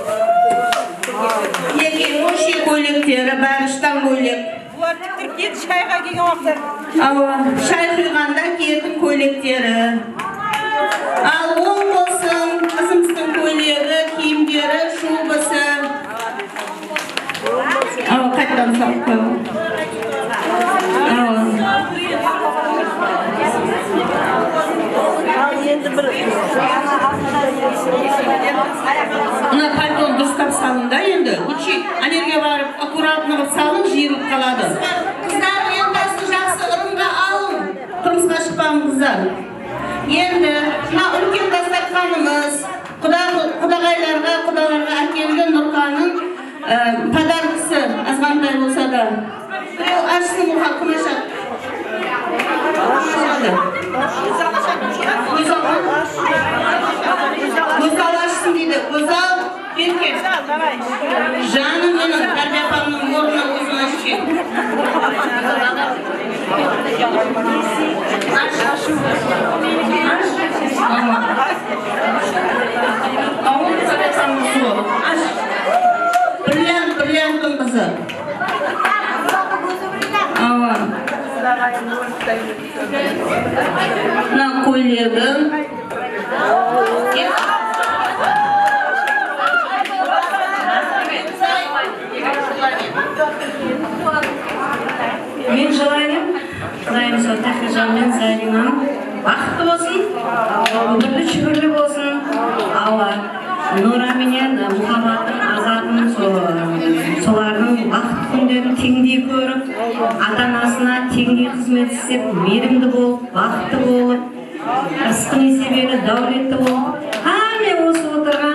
Speaker 9: Неке мощный көйлектері, бәрі штан көйлек. Ет шайға келген уақытта. Ава, шай құйғанда киетін көйлектері. Ал оң болсын, қызымыздың көйлегі, киімдері, шубасы. Ава, қайттан салып қойу. Ава. Мына пальтон дұрыстап салында енді. Учи, анерге барып, аккуратны қылып салып, жиырып қалады. Қыздар, ендасы жақсы ұрымға алың. Тұрмысқа шықпаңыздар. Енді, мына үлкен дастарханымыз, құдағайларға, құдаларға әкелген Нұрқаның подаркысы, азғандай болса да. Біреу ашсын мұға кім ашады? Ашады.
Speaker 1: Briliant, briliantın kızı. Ava. Na koylegim. Men жылайым, Құдайым сол Тахиржанмен Заринам бақытты болсын, өмірлі шүбірлі болсын. Ауа, Нұра менен Мұхаммадтың Азатын солардың бақытты күндерін теңдей көріп, ата-анасына теңдей қызмет істеп, мейірімді болып, бақытты болып, ыстық несібелі дәулетті болып, әне осы отырған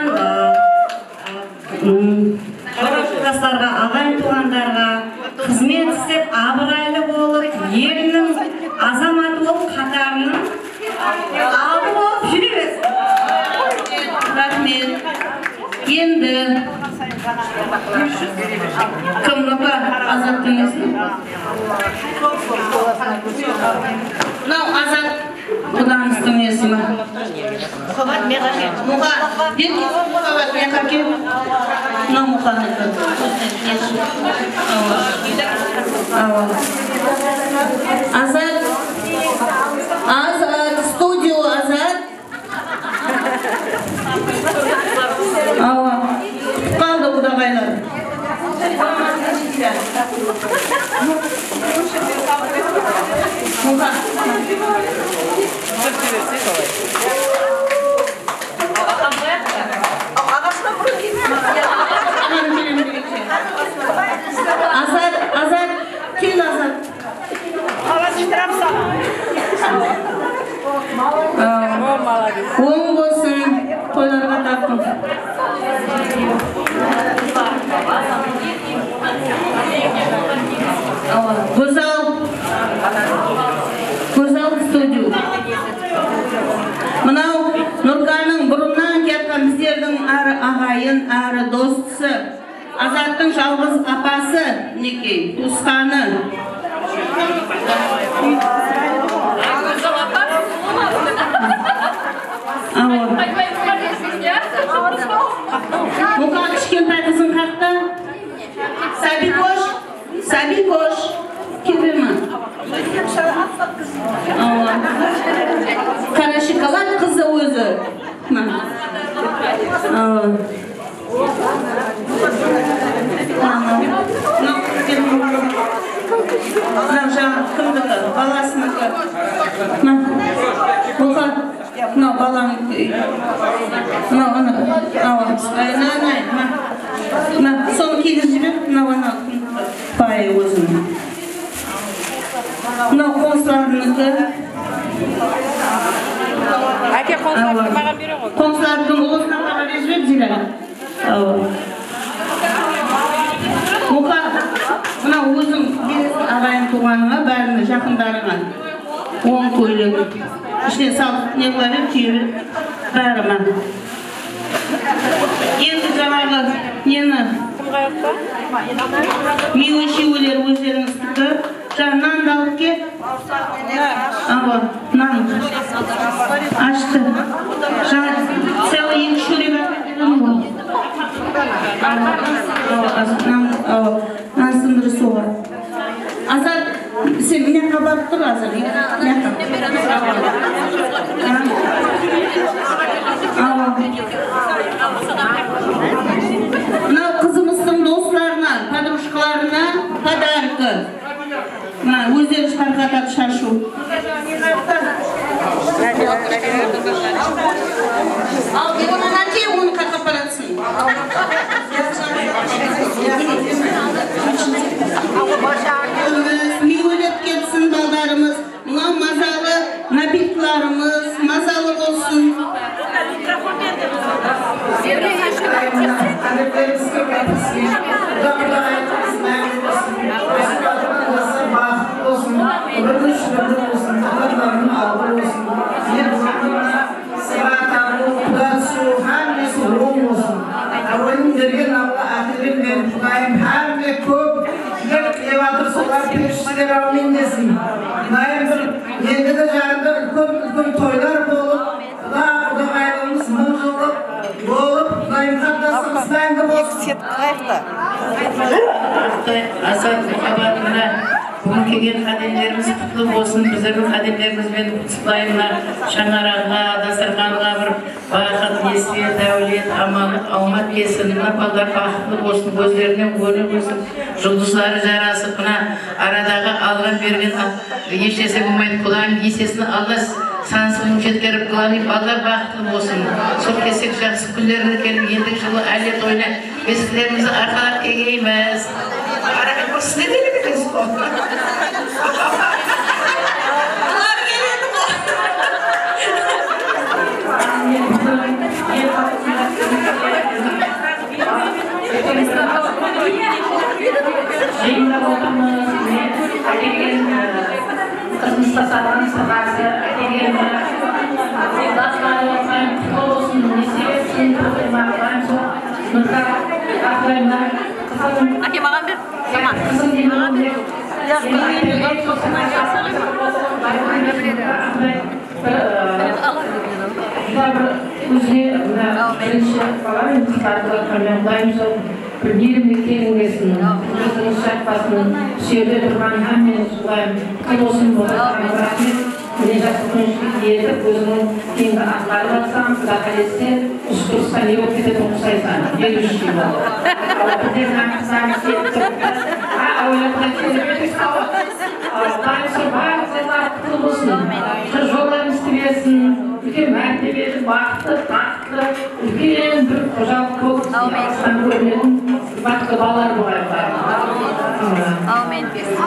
Speaker 1: жастарға, ағайын туғандарға қызмет істеп, абырайлы болып, елінің азаматы болып, қатарының алды болып жүре берсін. Рахмет. Енді кім апа Азаттың есімі? Мынау Азат құдаңыздың есімі. Мұхаммад Меғаке. Мұха. Мұхаммад Меғаке. Мынау Мұхаммад. Азат. Азат. Студио Азат. Ава. Қалды құдағайлар. Мұха. Азат, Азат, кел Азат. Оң болсын, тойларға тапқын. Гүзал, Гүзал студио. Мынау Нұрғаның бұрыннан кеткен біздердің әрі ағайын, әрі достысы. Азаттың жалғыз апасы, некей, туысқаны. Мұқа кішкентай қызың қақта? Сәбикош, Сәбикош, кебеме? Қара шоколад қызы өзі. Мынау жаңа кімдікі? Баласыныкі. Мұқа, мынау балаң. Мынау, мынау, соны кегіз жібер, мынау, мынау, байы өзінің. Мынау қонсыларыныкі.
Speaker 15: Әке қонсыларды маған бере ғой.
Speaker 1: Қонсылардың ұлысына қара жібер, жібер. Мұқа, мынау өзің ағайын туғаныңа, бәріне жақындарыңа оң көйлегі. İşte sağlık ne var tüyü verme. Енді жаңағы нені меуі шеуілер өздеріңіз тұқты. Жаңа нанды алып кел. Ава, нан ашты. Жаңа целый екі шөлек нан сындыры соға. Азат, сен мияққа барып тұр Азат. Мынау қызымыздың достарына, подружкаларына подарка. Өздері шығарғатады шашу. Ал, оны нәте, оны қаққа паратсын. Меуелеп кетсін балдарымыз. Мынау мазалы напиткаларымыз, мазалы болсын.
Speaker 16: Bahadır solar girişler almayın desin. Daim bir yedi de canında ülkün ülkün toylar bolup, da bu da ayrılmış mımcılık bolup, daim katlasımız ben de olsun.
Speaker 9: Asad muhabbatına bugün kelgen kadimlerimiz kutlu olsun. Bizlerin kadimlerimizben kutlayınlar. Şanarağa, dasturxanğa bir barakat, esiyet, davlet, amanlık, almat kesinler. Ballar baxtlı olsun, gözlerine gönül olsun. Жұлдызлары жарасып, мына арадағы алған берген ешесе болмайды, құлағын есесін алла сансығын жеткеріп қыланы, балдар бақытты болсын. Сол кесек жақсы күндерді келіп, ендік жылы әле тойына бесіктерімізді арқалап егейміз. Арақын бұл сізде делі бекенсіз болды. Құлар келеді бұл. Жиында болғанымыз, әдеген қызымызға саған сағасы, әдеген ластары олған құл болсын, несебесін тұрмағылан жоқ, нұрға ақылайына қызым... Әке маған бер, саған. Қызым деймін деп, өзіне бірінші баламен қысқартылар қырмен құлаймыз ол білгерімді келіңдесін, жүрсіңіз шақпасын, сүйерде тұрған әммен сұлайым, қыл болсын болған рахмет, міне жақсы күншілік етіп, өзінің кейінгі ақлары батсам, құдақалесте, ұшқұрыстан еуіп кететін ұқсайсан, ел үшті болды. Біздердің ақысаны сетті, ойлапқа келіп Tanrısı var, sizler kutlu olsun. Çocuklarımız tilesin, ülke mertebeli, baktı, taktı, ülkenin bir kocalık olsun. Aslan görmenin baktı bağlar bu hayatlar. Amin.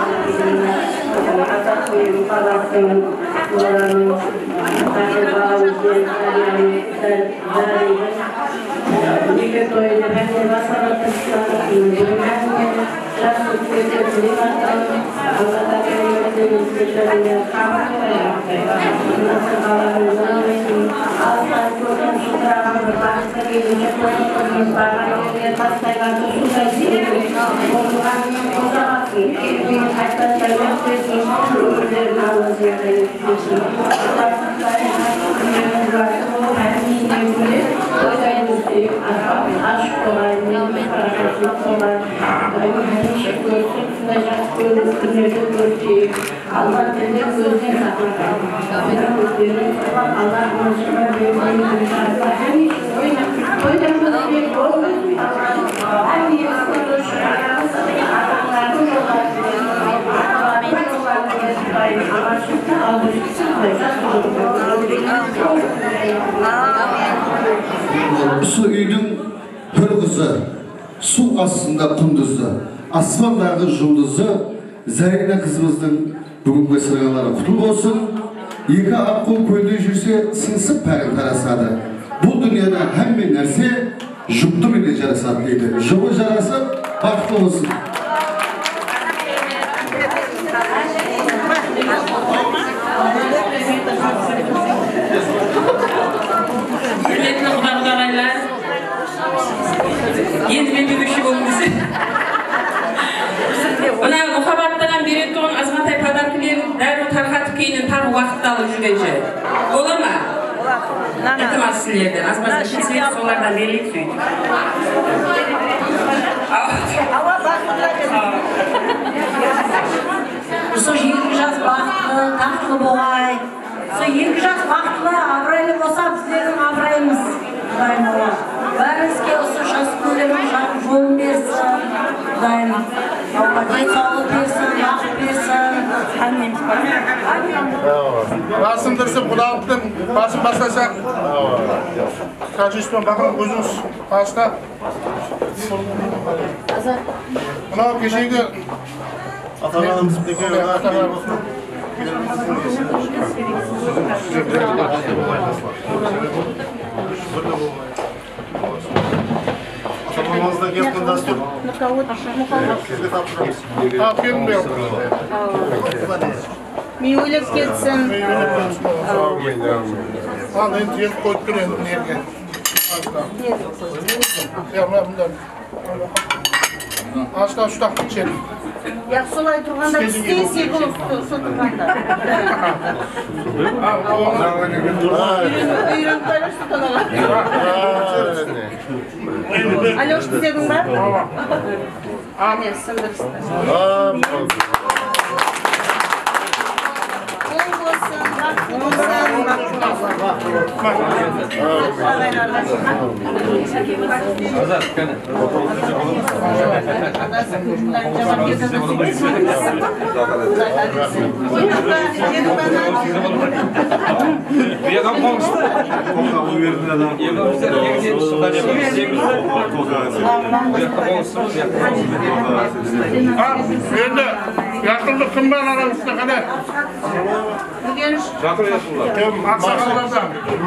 Speaker 9: Atak koyun, palaktın, kularının, takı bağımızın, kariyani, zararıyla. Ülke toyunu, hepsi basarak kısıklar, ülkenin Rasul Kutlu Liman'dan Allah'ta kelimesinin seçerine kamuoya nasıl bağlarından verin aslan kurdan şudrağın bakışta gelince kurduğumuz bağlarıyla pastayla tutuşta zirin Kur'an kuzağı bir hatta çevresi ürünlerin Allah'ı yakayı tutuşun Allah'ta yakayı Rasul Hâmî Yevli Koyayımızı aşk kolayını hareketlik kolay Teşekkür ederim. Teşekkür ederim. Allah seni gözden saklasın. Allah konuşma vermeyi inşallah. Hem hiç oynamaz bir olsun. Hem hiç konuşma. Adamların
Speaker 11: Su üydün hırgızı, su aslında kunduzu. Asmanдағы жұлдызы Зарина қызымыздың бүгінгі сырғалары құтыл болсын. Екі аққу көлде жүрсе сыңсып пәрін тарасады. Бұл дүнияда әмме нәрсе жұпты менен жарасады дейді. Жұбы жарасып, бақытты болсын.
Speaker 17: Hürmetli Құдағайлар, енді мен бөбекші болыңыз. Мына мұхаббаттан беретін тұғын азғантай подаркілерін дәрі тарқатып кейінен тағы уақытты алып жүргенше. Бола ма? Ілтимас сіздерден. Азғантай шесілет солардан берейік сөйтіп.
Speaker 3: Осы екі жас бақытты, тақтылы болғай. Осы екі жас бақытылы, абырайлы болса біздердің абырайымыз. Бәрімізге осы жас көлемін жолын берсін. Құдайым, денсаулық берсін, бақыт берсін.
Speaker 18: Басын дұрсып, құдалықтың басын бастасақ. Қажыспен бақырын көзіңіз баста. Мынау кешегі
Speaker 5: Атағанымыз бекер Атамамыздан кеткен дәстүр. Сізге тапсырамыз.
Speaker 18: Aferin be yavrum.
Speaker 3: Мейілік кетсін.
Speaker 18: Ана енді еліп қойып тұр енді нерге. Ya, bundan. Ağaçlar şu taktik çelik.
Speaker 3: Ya солай тұрғанда істейсей болып со тұрғанда. Үйреніп қойыңыз тұтанаға. Алеш тізедің ба? Ане, сындырысты. Ол болсын, бақытты
Speaker 12: Азат, кәне.
Speaker 18: Енді Yaşıldı kim var aramızda kadar?
Speaker 12: Жатыр яшылдар.
Speaker 18: Ақсақалдардан.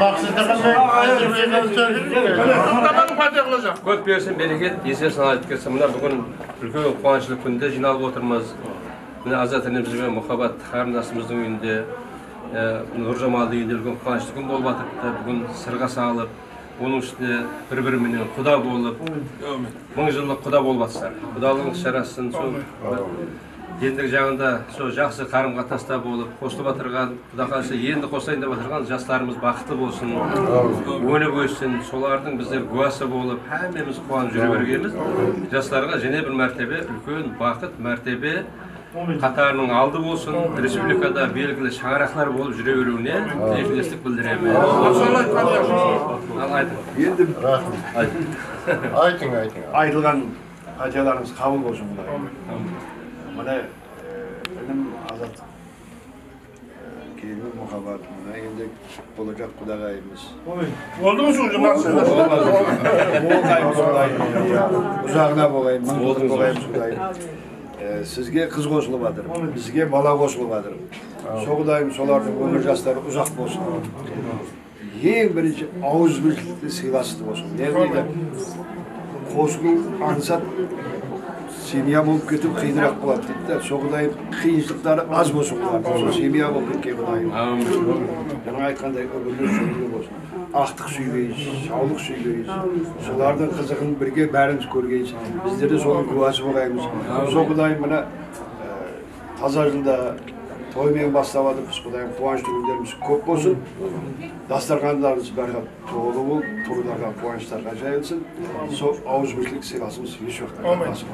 Speaker 12: Көт берсін, берекет, есесін айтып кетсін. Мына бүгін үлкен қуанышты күнде жиналып отырмыз. Мына Азат ініміз бен Мұхаббат қарындасымыздың үйінде, Нұржамалдың үйінде үлкен қуанышты күн болып жатырды. Бүгін сырға салып, оның үстіне бір-біріменен құда болып, мың жылдық құда болып жатсыздар. Құдалығың шарасын сол ендігі жағында сол жақсы қарым-қатынаста болып, қосылып отырған, Құда қаласа енді қосайын деп отырған жастарымыз бақытты болсын, өніп өссін, солардың біздер куәсі болып, әмеміз қуанып жүре бергенбіз. Жастарға және бір мәртебе, үлкен бақыт, мәртебе қатарының алды болсын, республикада белгілі шаңырақтар болып жүре беруіне тілектестік білдіреміз. Ал айтың.
Speaker 5: Енді
Speaker 12: айтың.
Speaker 5: Айтың, айтың. Айтылған хатияларыңыз қабыл болсын. Мына benim Azat kelin Muhabbat, mına endi olacak Kudagayımız.
Speaker 18: Oldu mu çocuğum?
Speaker 5: Olmaz. Boğayım, solayım. Uzağına boğayım, mangılın boğayım, solayım. Sizge kız koşulup adırım, bizge bala koşulup adırım. Soğudayım, solardım, ömür jastları uzak bolsun. En birinci ağız birlikte sıylasıdı olsun. Yani de koşulup ansat Семья болып кетіп қиынырақ болады дейді да. Соғыдай қиыншылықтары аз болсын олардың. Семья болып кеткен Құдайым. Жаңа айтқандай өмірлер сүргілі болсын. Ақтық сүйгейіз, саулық сүйгейіз. Солардың қызығын бірге бәріміз көргейіз. Біздер де соның куәсі болғаймыз. Сол Құдайым мына таза жылда тоймен бастап жатырмыз. Құдайым қуанышты күндеріміз көп болсын. Дастархандарымыз бәрі толы болып, тойларға қуаныштарға жайылсын. Сол ауызбірлік сыйласымыз еш уақытта қалмасын.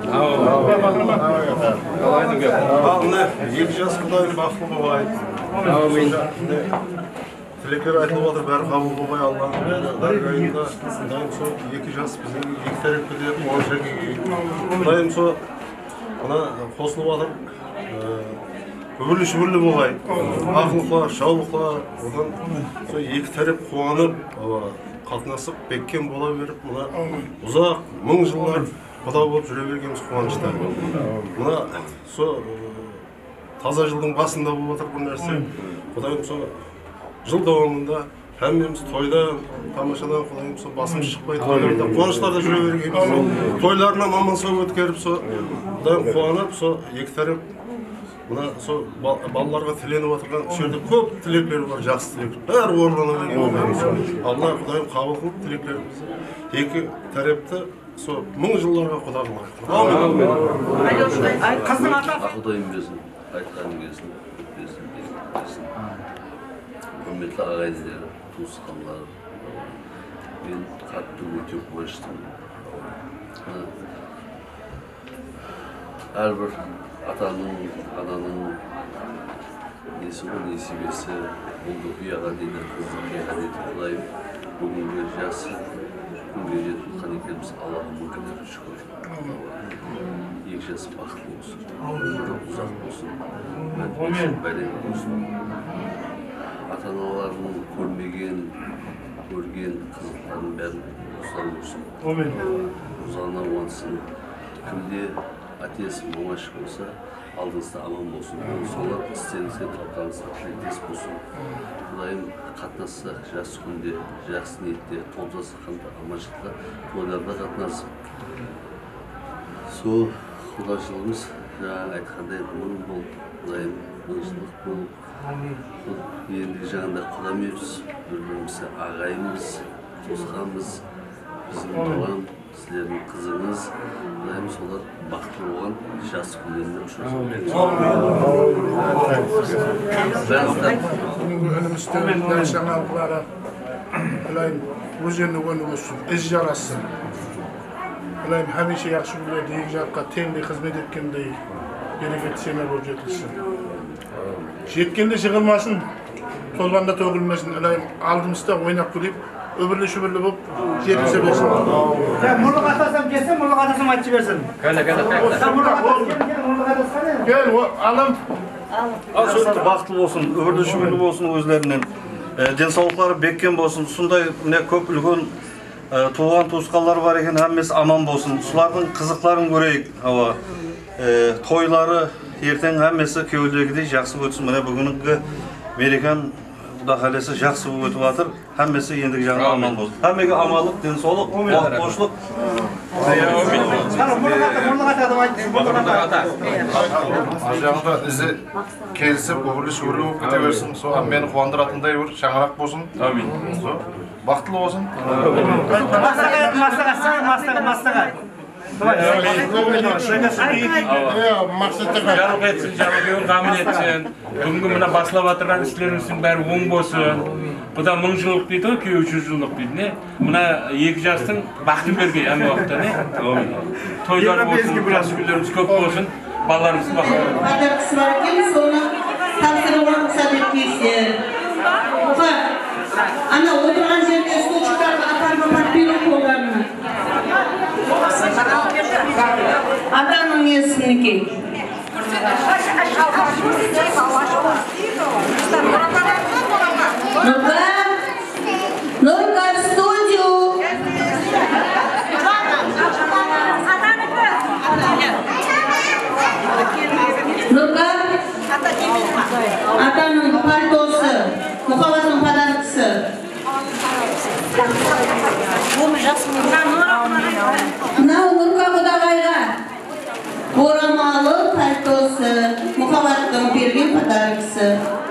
Speaker 6: Ал мына екі жас Құдайым бақытты болайын. Тілектер айтылып отыр, бәрі қабыл болмай Аллахның даргайында. Құдайым сол екі жас біздің екі тарапқа да қуаныш әкелген. Құдайым сол мына қосылып жатыр. Үбірлі-шүбірлі болғай, ақылға, шаулыққа, одан екі тарап қуанып, қатынасып, беккен бола беріп, мұна ұзақ, мың жылдар құда болып жүре бергеніміз қуанышта. Мұна таза жылдың басында болып отыр бұл нәрсе. Құдайым сол жыл дауамында, әмеміз тойда, тамашадан Құдайым сол басым шықпай, тойларда, қуаныштарда жүре бергеніміз. Тойларына маман сол өткеріп, Құдайым қуанып, сол екі тарап Мына сол балаларға тіленіп отырған жерде көп тілектер бар, жақсы тілектер. Бәрі орнына берген. Алла Құдайым қабыл қылып тілектерімізді. Екі тарапты сол мың жылдарға құда қылады. Амин.
Speaker 3: Қыздың аты?
Speaker 19: Құдайым берсін, айтқаным келсін, берсін, берсін. Құрметті ағайындар, туысқандар, мен қатты өте қуаныштымын. Әрбір атаның, ананың несі ғой, несібесі, болды ұяға дейді, қызды ұяға дейді, Құдайым бүгінгі жас күнге жетіп жатқан екенбіз, Аллахым мүмкіндер шүкір. Екі жас бақытты болсын, өмірі ұзақ болсын, мәдениет бәлен болсын. Ата-аналарының көрмеген, көрген қызықтарын бәрін ұзақ болсын. Ұзағына уансын. Кімде әтесі оңашы болса, алдыңызда аман болсын. Солар істеріңізге таптарыңызға тілектес болсын. Құдайым қатынасса жас күнде, жақсы ниетте, толжасыққанда, аманшылықта, тойларда қатынасып. Сол құдашылығымыз жаңа айтқандай мың болып, Құдайым мыңшылық болып, ендігі жағында құдамыз, бір-бірімізді ағайымыз, туысқанбыз, біздің балам, Sizlerin kızınız, Allah'ım solar baktır olan şahs günlerinde
Speaker 18: Önümüzde nasyonallıklara Allah'ım özünü gönül olsun, ez yarasın. Allah'ım hemşe yaxşı bilirdi, yakka tengde hizmet etkendeyi bereket sener olup jetilsin. Jetkende jığılmasın, tolganda tөгülmesin. Allah'ım aldığımızda oynap kulüp, öbürlü şübürlü bulup jetilse versin.
Speaker 16: Mulluk atasam gelsin, mulluk atasam açı versin.
Speaker 18: Gel, gel, gel. Gel, alın.
Speaker 6: Çok baxtlı olsun, öbürlü şübürlü olsun özlerinden. Densalıkları bekken olsun, sunday ne köp ülgün tuğan tuğusqallar var eken hemmesi aman bolsun. Sulardan kızıkların göreyik hava. Toyları erten hemmesi köyüldegidey жақсы өтсін. Міне бүгінгі мерекан Құда қаласа жақсы өтіп жатыр. Hemmesi ендігі жаңа аман болсын. Hemmеге аманлық, денсаулық, бақыт-бошылық.
Speaker 20: Ажағында ізі келісіп, өбірлі шүбірлі болып кете берсін. Соған мені қуандыратындай бір шаңырақ болсын. Бақытлы болсын.
Speaker 16: Мастаға, мастаға, мастаға, мастаға.
Speaker 21: Жарық етсін, жарық еуін қамын етсін. Бүгінгі мына басылап атырған істеріңіздің бәрі оң болсын. Бұда мың жылық дейді, күйеу жүз жылық дейді, не? Мына екі жастың бақытын берген әмі уақытта, не? Тойлар болсын, жас күйлеріміз көп болсын, балаларымыз бақыт болсын.
Speaker 1: Қадыр кісі бар екен, соны тапсырылған құсап еткейсіздер. Ана отырған жерде стульчиктарды апарма подберу қолдарына. Адамның несінеке. Нұргар, Нұргар студию. Нұргар, атаның пальтосы, мұқабасының подаркысы. Мынау Нұрқа құдағайға орамалы пальтосы, мұқабаттың берген подаркысы.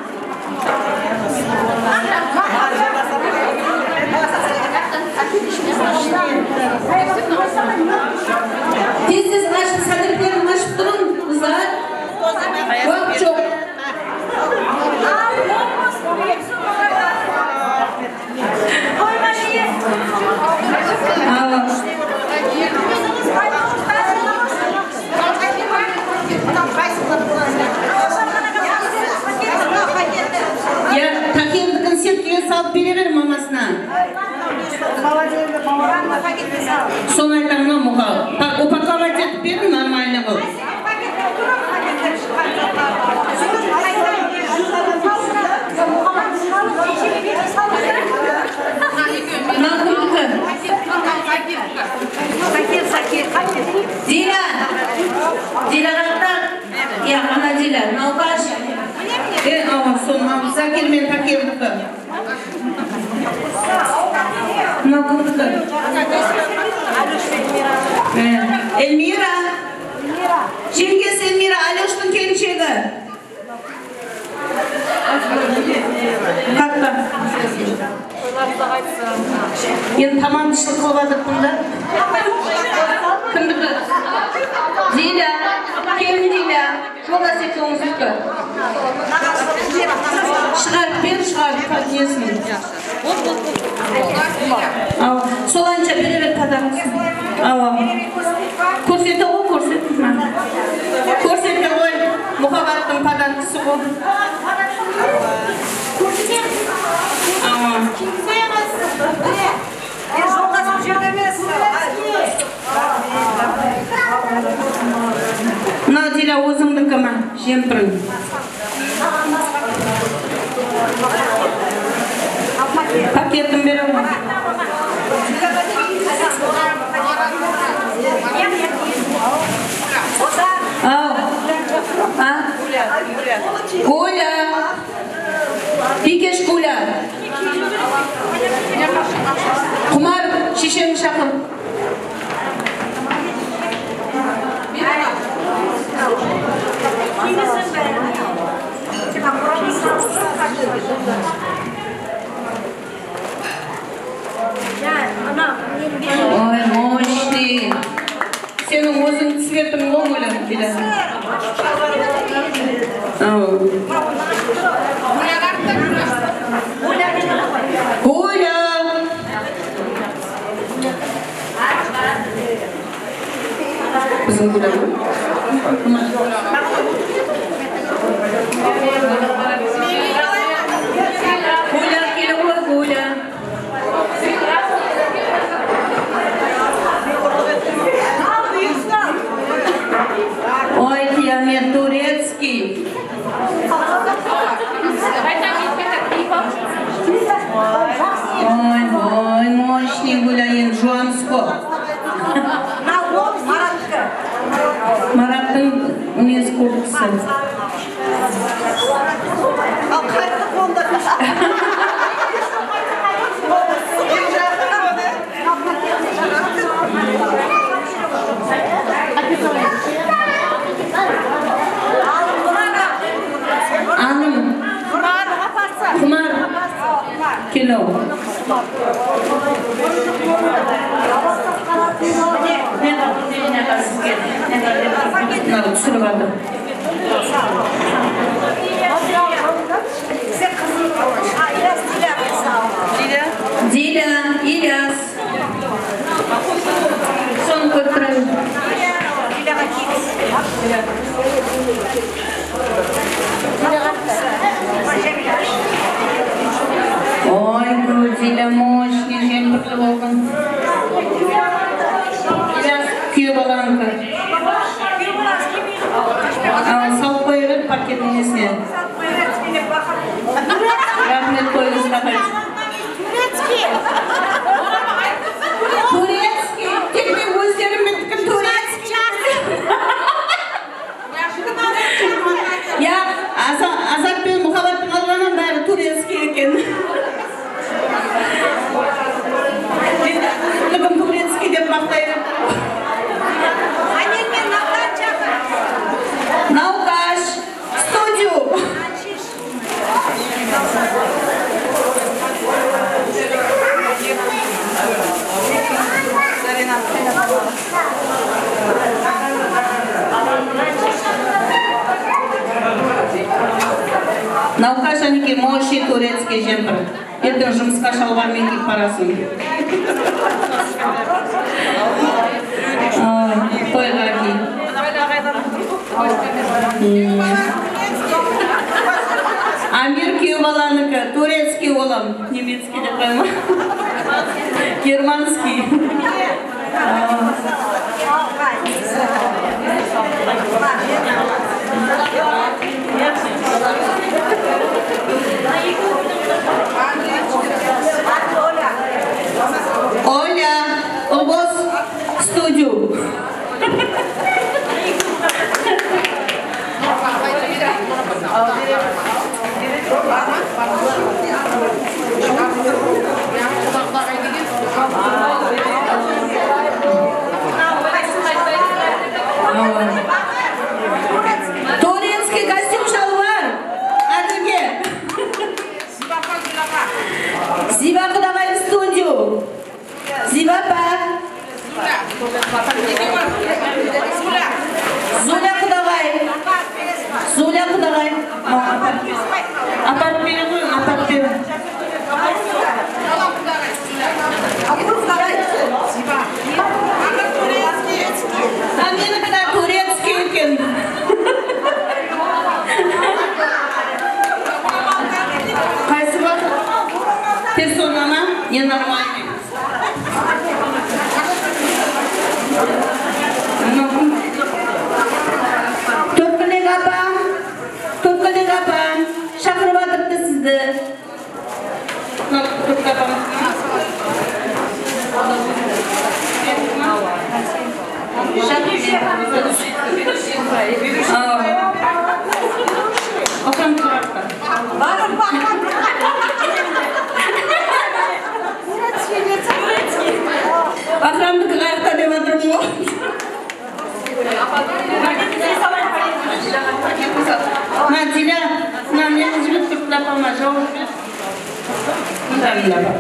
Speaker 1: Тез-тез ашып, сәдіртерін ашып тұрын, қыздар. Уақыт жоқ. Я такие консервки салып берер мамасына. Соны айтамын ау мұғал. Упаковать етіп бердің нормально бұл. Диля, Диля қаттар. Я, ана Диля, науқаш. Е, ау, соны Закир мен Такирдікі. Науқындікі. Эльмира. Жеңгесі Эльмира, Алештің келіншегі. Қатта. Енді тамам ішті қылбадық бұнда. Кімдікі? Диля, келін Диля. Жолда сексі оңыздікі. Шығарып бер, шығарып поднесін. Соланша бере-бер подаркысын. Көрсеті ғой, көрсеті. Көрсеті ғой, мұхабаттың подаркысы ғой. Мына Диля өзіңдікі ма? Жемпірің. Пакетін берем ғой. Ау. Гуля. Бикеш Гуля. Құмар, шешеңі шақыр. Ой, мощный.
Speaker 9: Гуля! Bizim Gula mı? Gula, kilo Gula. Ой, километр турецкий. Ой, ой, мощный Гуляин, Жуанско. Мараттың мінез көрдіксі. Аным, Құмар, кilo. Мынау түсіріп алды. Диля, Ильяс. Соны көріп тұрайын. Ой, Диля мощный, жемпірлі болған. Ильяс күйе баланғы. Салып қойып пакеттің есіне. Рахмет қойыңыз тақайыз. Турецкий! Турецкий! Тек мен өздерім біткім турецкий! Я Азат пен Мұхаббаттың алғанын бәрі турецкий екен. Бүгін турецкий деп мақтайды. Наукаш, студию. Наукаш анеке мощный турецкий жемпір. Ертең жұмысқа шалбармен киіп барасың. Тойға ки. Амир күйеу баланыкі, турецкий олам. Немецкий деп қойма. Германский. Оля, обоз студию. Турецкий костюм шалвар. Адыге. Зибаку давай в студию. Зибапа. Зуляку давай. Зуляку давай. Апарт бере ғой, апарт бере. А менікі да турецкий екен. Қайсы бар? Персонама ненормальный. Төрткілік апа, төрткілік апа, шақырып атыпты сізді. Төрткілік апа. Оқам тұрақта. Барым бақам. Охранды қағайықта деп атырым ғой. На, Диля, на, мен жібіп тұрып апама жауып бер. Мұндамын апа.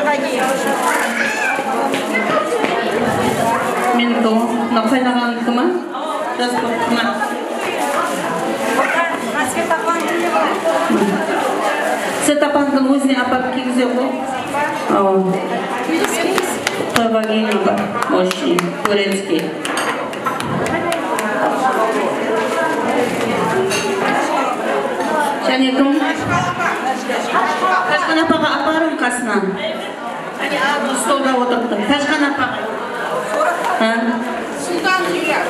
Speaker 9: Meniki o, mına qaynaganliki mi? Biraz qo'rqma. Setapandan o'zini apab kiygizib qo'y. To'yga Moshi, Турецкий. Және кім? Ташқан апаға апарым қасынан. Әне аду столда отырды. Ташқан апаға. Султан Юля.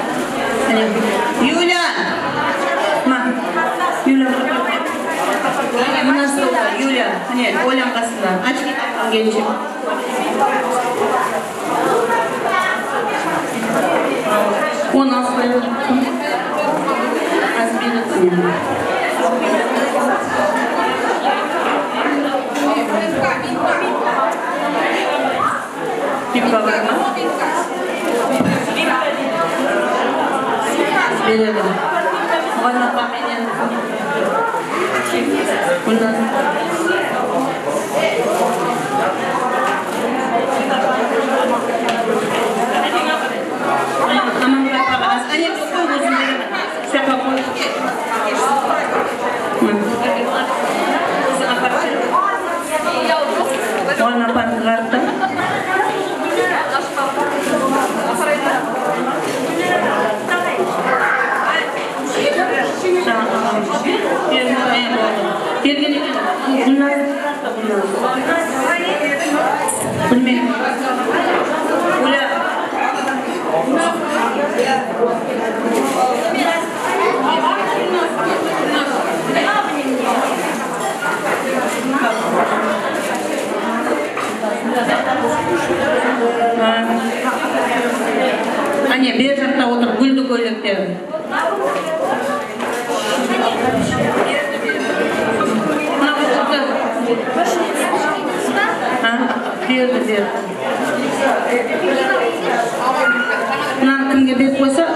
Speaker 9: Юля. Ма. Юля. Мына столда Юля. Әне Олян қасынан. Ачки тапқан келіншек. Он асылы. Азбені тұнын. Пипка var mı? Verelim. Bana bakmayın. Bundan. Aman bakalım. Anne koy gözünü. Sepa koy. Ona pankarta. Bilmem. Ulan. Anne bir tarafta otur, güldü göylekler. Ha, berdi berdi. Bunlar kimga berib qo'ysa?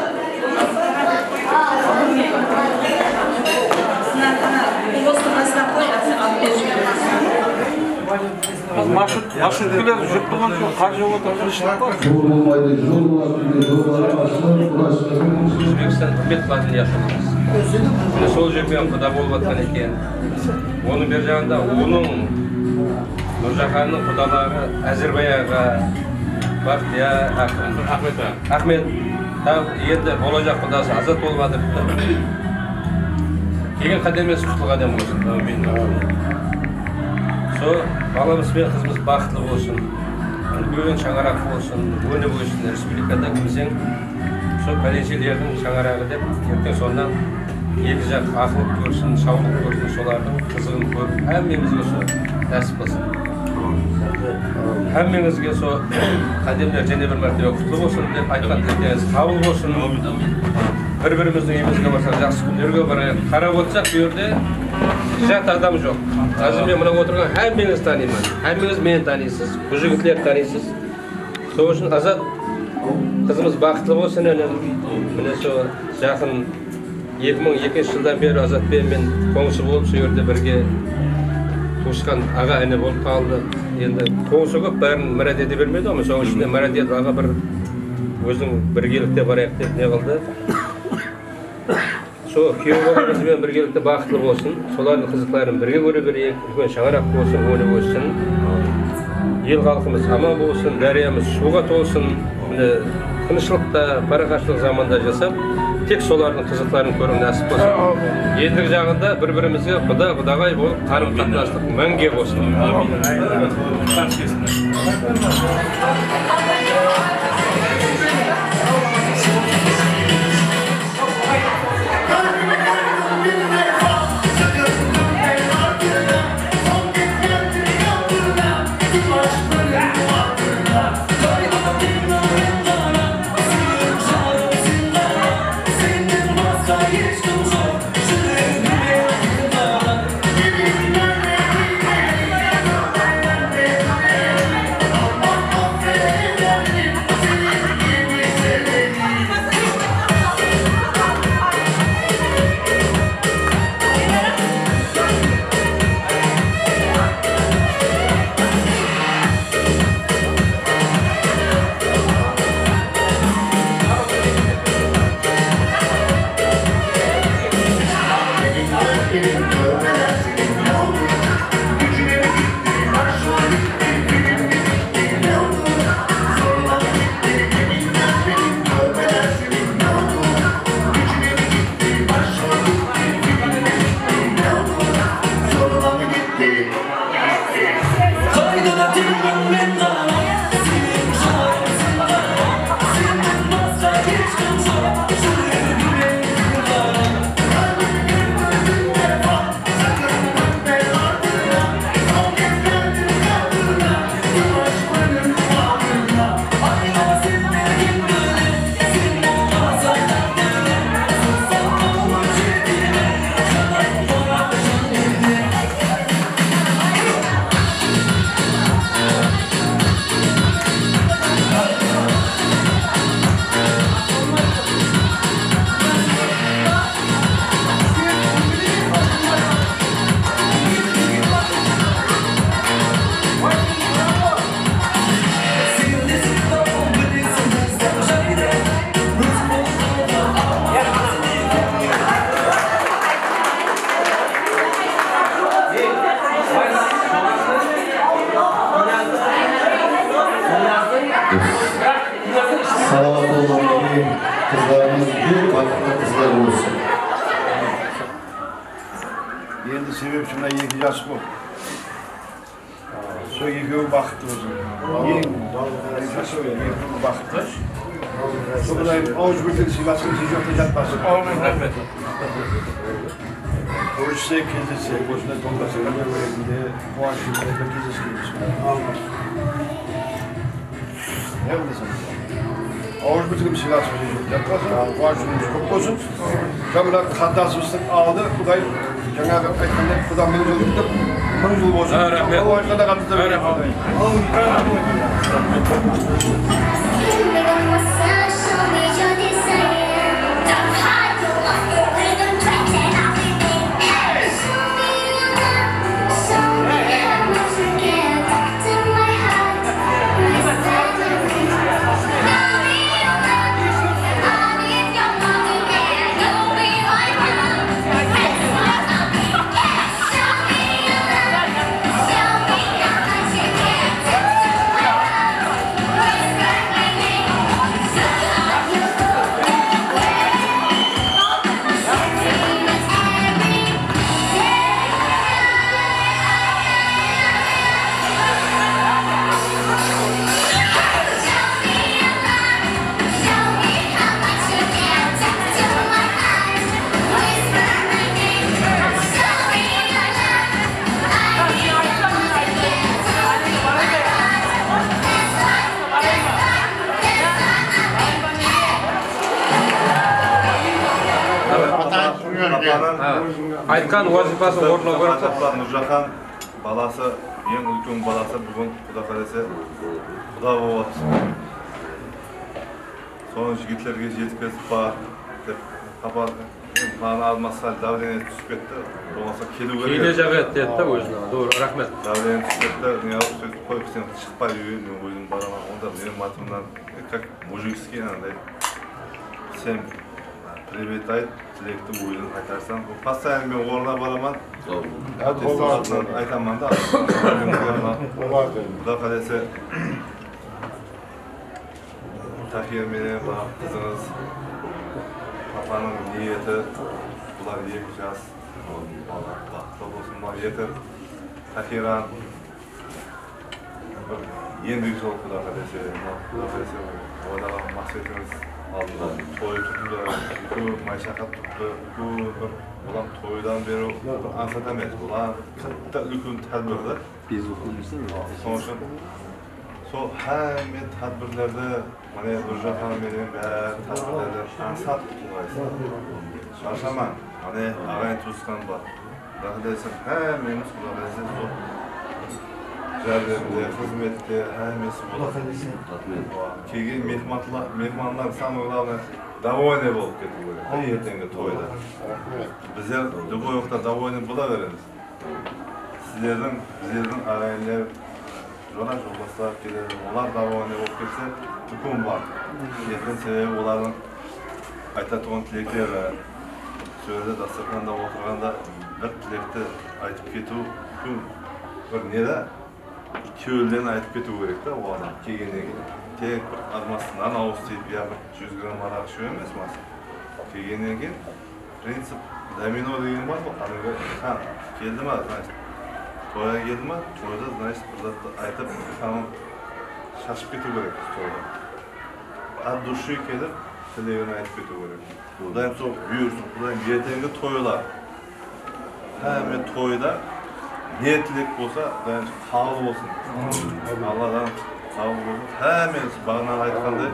Speaker 4: Marşrut, marşrutlar жүріп тұрған соң қар жауып отырған
Speaker 11: жол болмайды, жол болады, жолдар ашылып,
Speaker 12: Өзбекстан үкімет платын yaşamamыз. Сол жермен құда болып жатқан екен. Оның бер жағында оның Нұржаханның құдалары Әзірбайға Бақтия Ахмет. Ахмет. Енді болашақ құдасы азат болып жатыр. Келген қадаммен құтылған адам болсын. Со баламыз бен қызымыз бақытты болсын, үлкен шаңырақ болсын, өніп өсін, республикада кімсең, со пәленшелердің шаңырағы деп, ертең сондан екі жақ ақылып көрсін, саулық көрсін, солардың қызығын көріп, әммемізге со нәсіп болсын. Әммеңізге со қадемдер және бір мәртебе құтлы болсын деп айтқан тілектеріңіз қабыл болсын. Бір-біріміздің үйімізге барсақ, жақсы күндерге барайық. Қарап отырсақ, бұл жерде жат адам жоқ. Қазір мен мына отырған әммеңіз танимын. Әммеңіз мені танисыз, бұл жігітлер танисыз. Сол үшін Азат қызымыз бақытты болсын, міне сол жақын екі мың екінші жылдан бері Азатпен мен қоңсы болып, сол жерде бірге туысқан аға іні болып қалды. Енді қоңсы көп бәрін мәрәт ете бермеді, ama соның ішінде мәрәт етіп аға бір өзің біргелікте барайық деп не қылды. Со күйеу баламызбен біргелікте бақытты болсын, солардың қызықтарын бірге көре берейік, үлкен шаңырақ болсын, өніп өссін. Ел халқымыз аман болсын, дариямыз суға толсын, тыныштықта, парақатшылық заманда жасап, тек солардың қызықтарын көру нәсіп болсын. Ендігі жағында бір-бірімізге құда құдағай болып қарым-қатынастық мәңге болсын.
Speaker 13: Thank you.
Speaker 5: sebepçi mına iki yaş bu. Şu iki baktı olsun. Yeng, şu iki baktı. Şu kadar avuç bir şey başka şey yok yatmasın. Amin. Rahmet. Borçlu kendisi, boşuna toplasın. Bir de bu aşırı bir kendisi kendisi. Amin. Ne oldu? Avuç bir şey açmış. Yatmasın. Bu aşırı çok olsun. Kamera hatasızlık aldı. Kuday Cenab-ı Hak aytganda Xudo meni yo'lida ming yil bo'lsin.
Speaker 21: Rahmat.
Speaker 5: Allohga da qadrdor.
Speaker 21: Rahmat.
Speaker 20: Aytkan vazifasi o'rnab qo'yibdi. Nurjahan balasi, eng ulkan balasi bugun Xudo xolasa Xudo bo'lyapti. Son yigitlarga yetkazib bor deb xabar bana almasa davleniya tushib ketdi. Bo'lmasa keluv kerak.
Speaker 12: Kelajak aytdi o'zini. To'g'ri, rahmat.
Speaker 20: Davleniya tushib ketdi. Men o'zim qo'yib sen chiqmay yurdim, o'zim boraman. Unda men matimdan как mujikskiy андай. Sen привет ayt, tilekni o'zing aytarsan. Bu pastayan men o'rna boraman. To'g'ri. Aytaman-da. Xudo xolasa Tahir meni va qizingiz papaning niyati bular ikki yosh vaqtda bo'lsin niyati Tahiran endi yo'l Xudo xolasa Xudo xolasa odalar maqsadimiz aldida to'y tutdi, ko'p mashaqqat tutdi, ko'p ular to'ydan beri ansat emas, ular katta ulkan tadbirda biz o'qimizda so'ng so hamma tadbirlarda mana Nurjahan meni va tadbirlarda ansat qilyapti. Shoshaman, mana ag'ay to'sqan bor. Rahmatlaysan, hammamiz Xudo xolasa jardimda, xizmatda hammasi bo'ladi. Keyin mehmonlar, mehmonlar самое главное довольный bo'lib ketdi. Ertangi to'yda. Bizlar bu yoqda довольный bo'laveramiz. Sizlarning, bizlarning ag'aylar Jona jolbaslar keladi. Ular davomli bo'lib ketsa, hukm bor. Lekin sebebi ularning aytadigan tilaklari so'zda dasturxonda o'tirganda bir tilakni aytib ketuv mumkin. Bir neda ikki yo'ldan aytib ketuv kerak-da u odam kelgandan keyin. Tek bir azmasdan avuz tiyib yuz gramm aroq shu emas mas. Kelgandan keyin prinsip domino degan bor-ku, qanaqa ha, keldimi, значит to'yga keldimi, to'yda значит birda aytib tamam shashib ketuv kerak to'yda. От души kelib tilagini aytib ketuv kerak. Xudoyim so'p buyursin, Xudoyim ertangi to'ylar hamma to'yda niyatlik bo'lsa, Xudoyim qabul bo'lsin. Allohdan qabul bo'lsin. Hammamiz bana aytganday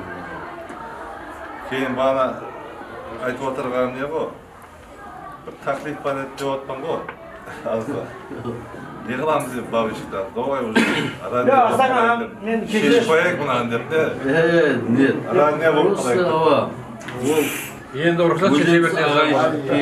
Speaker 20: keyin bana aytib o'tirganim yo'q. Bir taklif bana deyotman-ku. Azda. Yığılamız deb babishda. Davay уже.
Speaker 14: Ya sana men kechish
Speaker 20: qo'yaylik buni debdi.
Speaker 19: He, net.
Speaker 20: Araniya bo'lib qoladi.
Speaker 12: Endi ruxsat chekib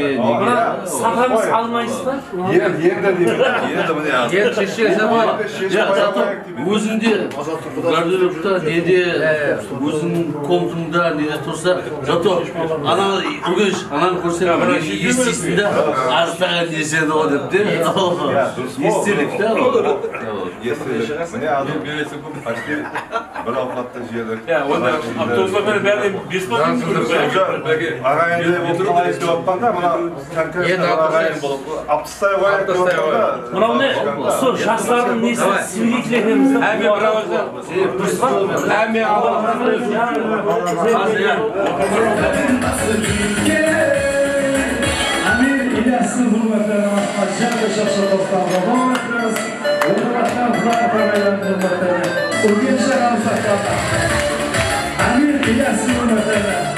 Speaker 14: Safamiz almaysizlar.
Speaker 20: Yer, yerda deyman. Yerda buni yozdi.
Speaker 12: Yer cheksa bor.
Speaker 19: O'zingda garderobda nede, o'zing komtunda nede tursa, zato ana o'gish, ana ko'rsang, mana shu esingda arstagan desedi o debdi. Estilikda.
Speaker 20: Yesin. Ne adım birisi bu başka bir avlatta jiyeler.
Speaker 21: Ya onda avtobuslar böyle böyle biz
Speaker 20: bu arayında bu kolay istiyapanda bana kanka arayın aptısay var yaptığında.
Speaker 14: Buna ne? Su şahsların nesi sivriliklerimizde.
Speaker 21: Hem bir bravazda. Hem bir
Speaker 14: Amir İlyas'ın hürmetlerine acayip yaşasın dostlarla devam etmemiz. Hürmetler Fırat Ömer'den hürmetlerine. Urgençler Anusaklar'da. Amir İlyas'ın hürmetlerine.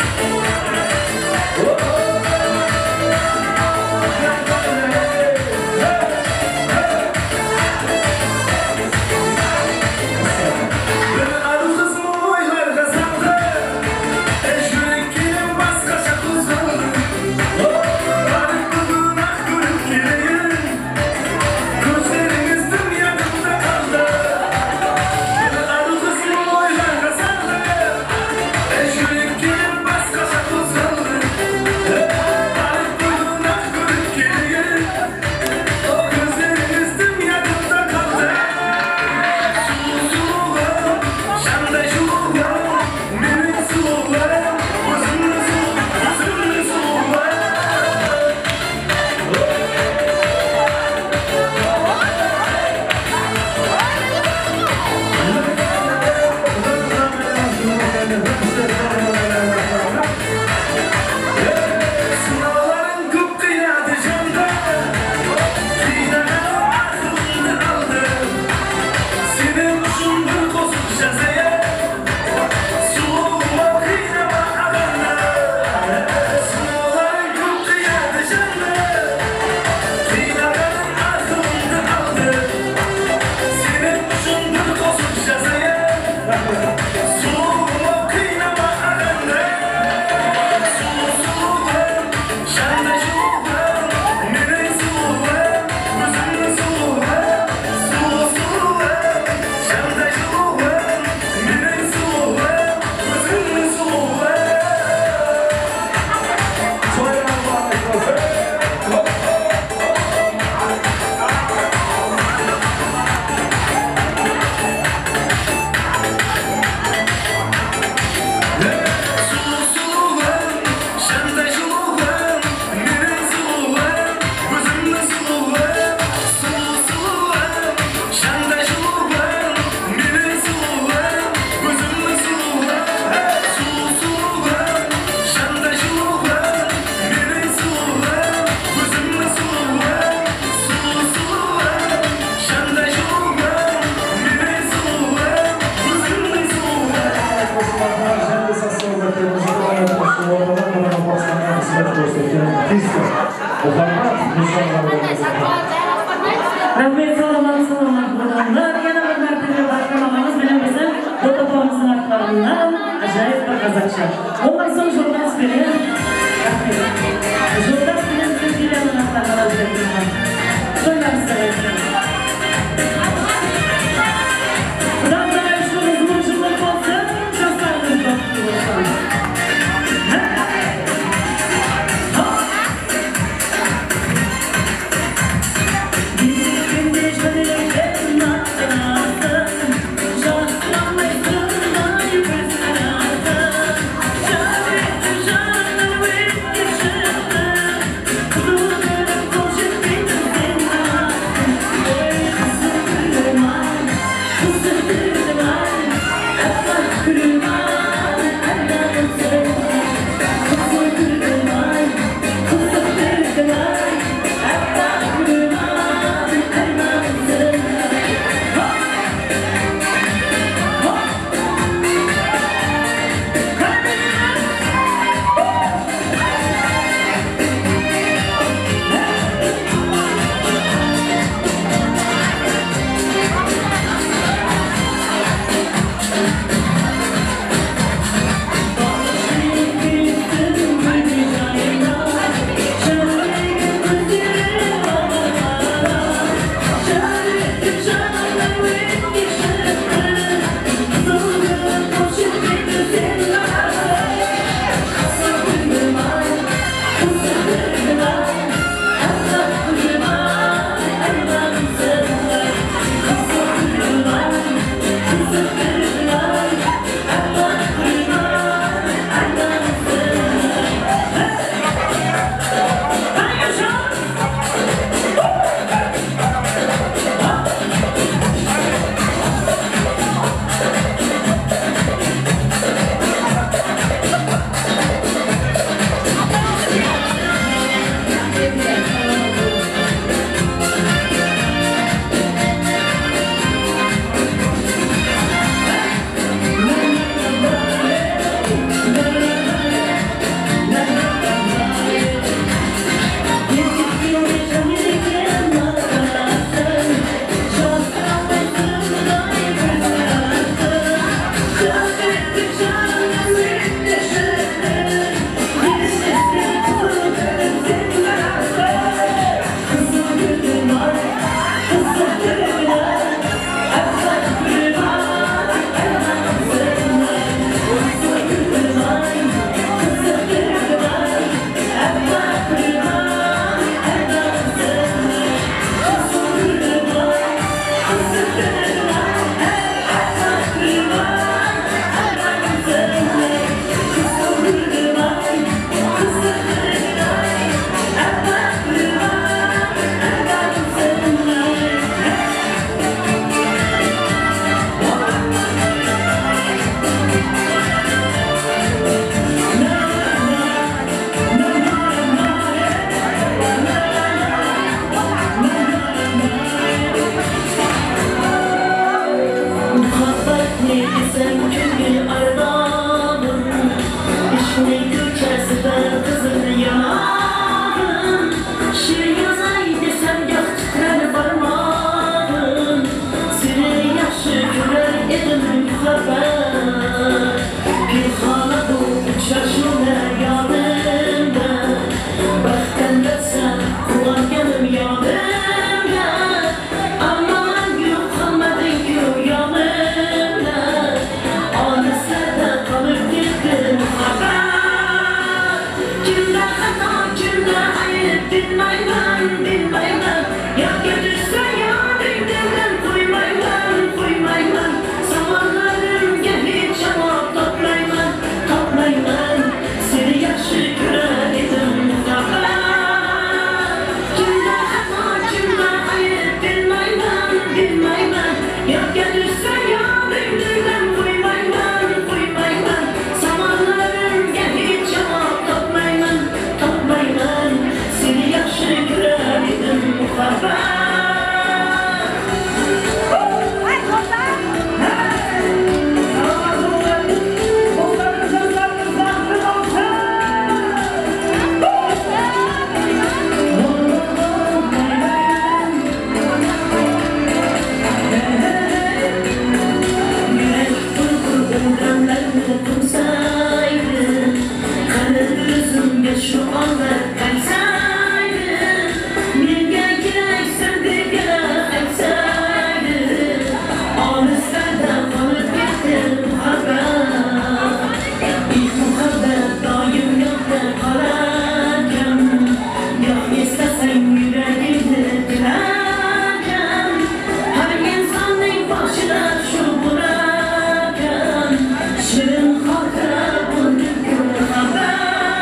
Speaker 14: Rahmet sağlamak sağlamak buradanlar. Yine bir mertebe başlamamamız benim bizim Dotopamızın aktarından acayip bir kazakça. Ondan sonra şuradan söyleyeyim. Şuradan söyleyeyim. Bizim yanına aktarlar üzerinden. Şuradan söyleyeyim. Buradan da şu uzunluk olsun. Şaslarınız doktor olsun.
Speaker 13: Just ayıp bilmeymen, bilmeymen. Ya götürse ya döndürden koymayman, koymayman. Zamanlarım gelip cevap toplayman, toplayman. Seni yaxşı görelim mutlaka. Kimde hata, kimde ayıp bilmeymen, bilmeymen. Ya götürse ya döndürden koymayman, koymayman. Zamanlarım gelip cevap toplayman, toplayman. Seni yaxşı görelim mutlaka. Şu anda kalsaydın, bir gel gireysen de geleysaydın. Ağrıslarda kalıp gittin muhabbet. İlk muhabbet daim yokta kalarken. Yok istesen yüreğimde dilerken. Her insanın başına şu bırakan. Şirin hatıra bulduk muhabbet.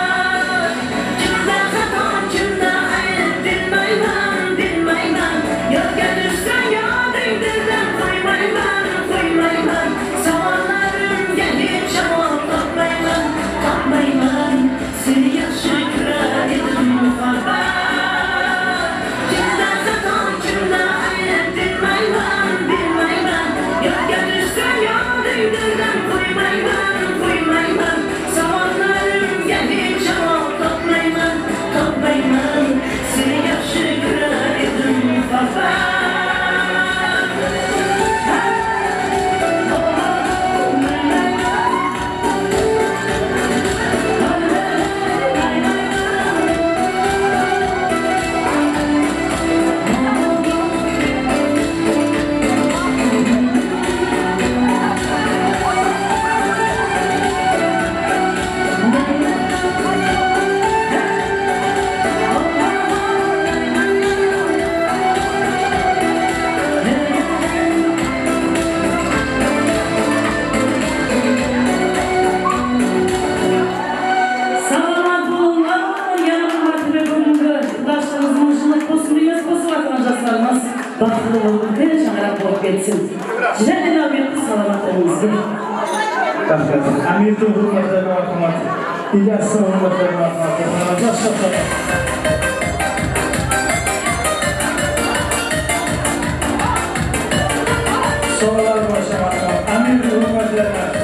Speaker 13: Bakılı olduk, her şangara bol geçsin. Jiren enamet salamatlarımızı.
Speaker 14: Amir'in hürmetlerine bakmak, İlyas'ın hürmetlerine bakmak, başka kadar. Sorular başlamak, Amir'in hürmetlerine.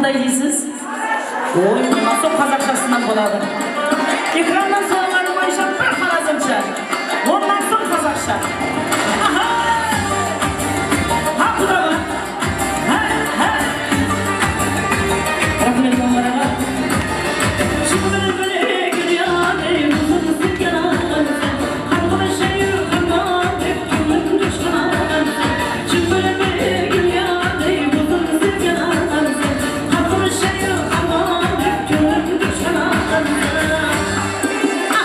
Speaker 1: Qanday deysiz? Oy, nasıl Qazaqşasından boladı. Ekrandan sorularını boyunca bir xalazımca. Ondan son Qazaqşa. Aha! Ha, bu da var. Ha, ha. Rahmet onlara. Şimdi böyle böyle gülüyor, uzun sık yanar. Harbi şey yürütmem, hep gülüm düşman. Şimdi böyle böyle gülüyor, uzun sık yanar. Harbi şey yürütmem, hep gülüm düşman.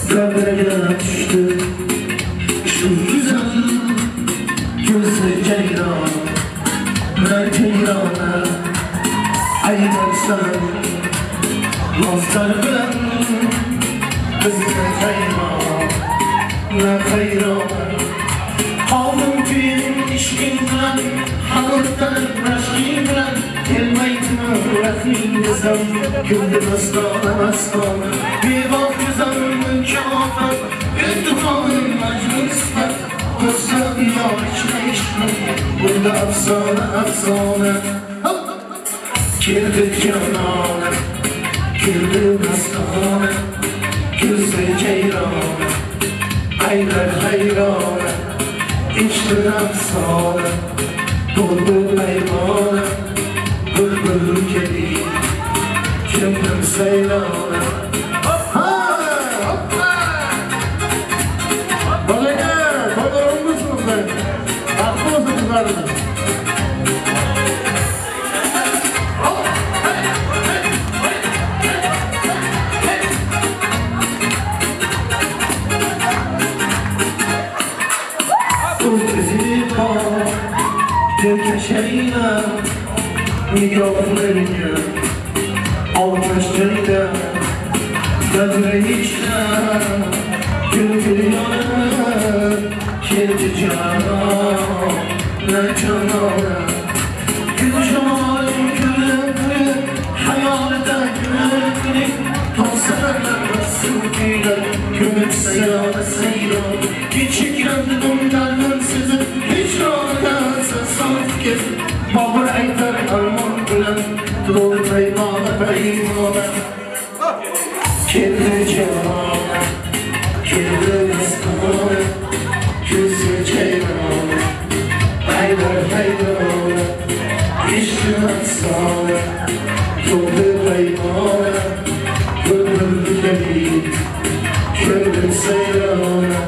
Speaker 8: Kabraya düştü şu güzel gözlü ceylan ne ceylana ayırsan dostlar bilen bizne kayma ne hayran kaldım tüyün işkin bilen halktan raşkin bilen gelmeydin rahim desem güldüm aslan aslan bir bak güzel mükafat İntikamın meclisler Kızım yok içmiştim Burada afsane afsane Girdi canane Girdi nastane Gözde ceyrane Aylar hayrane İçtir afsane Doldu meymane Bülbül kedi Kimdim seylane Köşeyle mikrofonu alkışlarıyla gözleriyle gülgülüyor kirci cana ne cana gülşamal gülüklü hayalde gülüklü tavsiyeler rasukiyle gümüş seyran seyran küçükken bundan sizin hiç rahatsa saf gez babur aytar arman bilen dolu peymana peymana kirli cana kirli nastana gözü ceyrana aylar hayrana işti aksana dolu peymana bülbül kedi kirli seyrana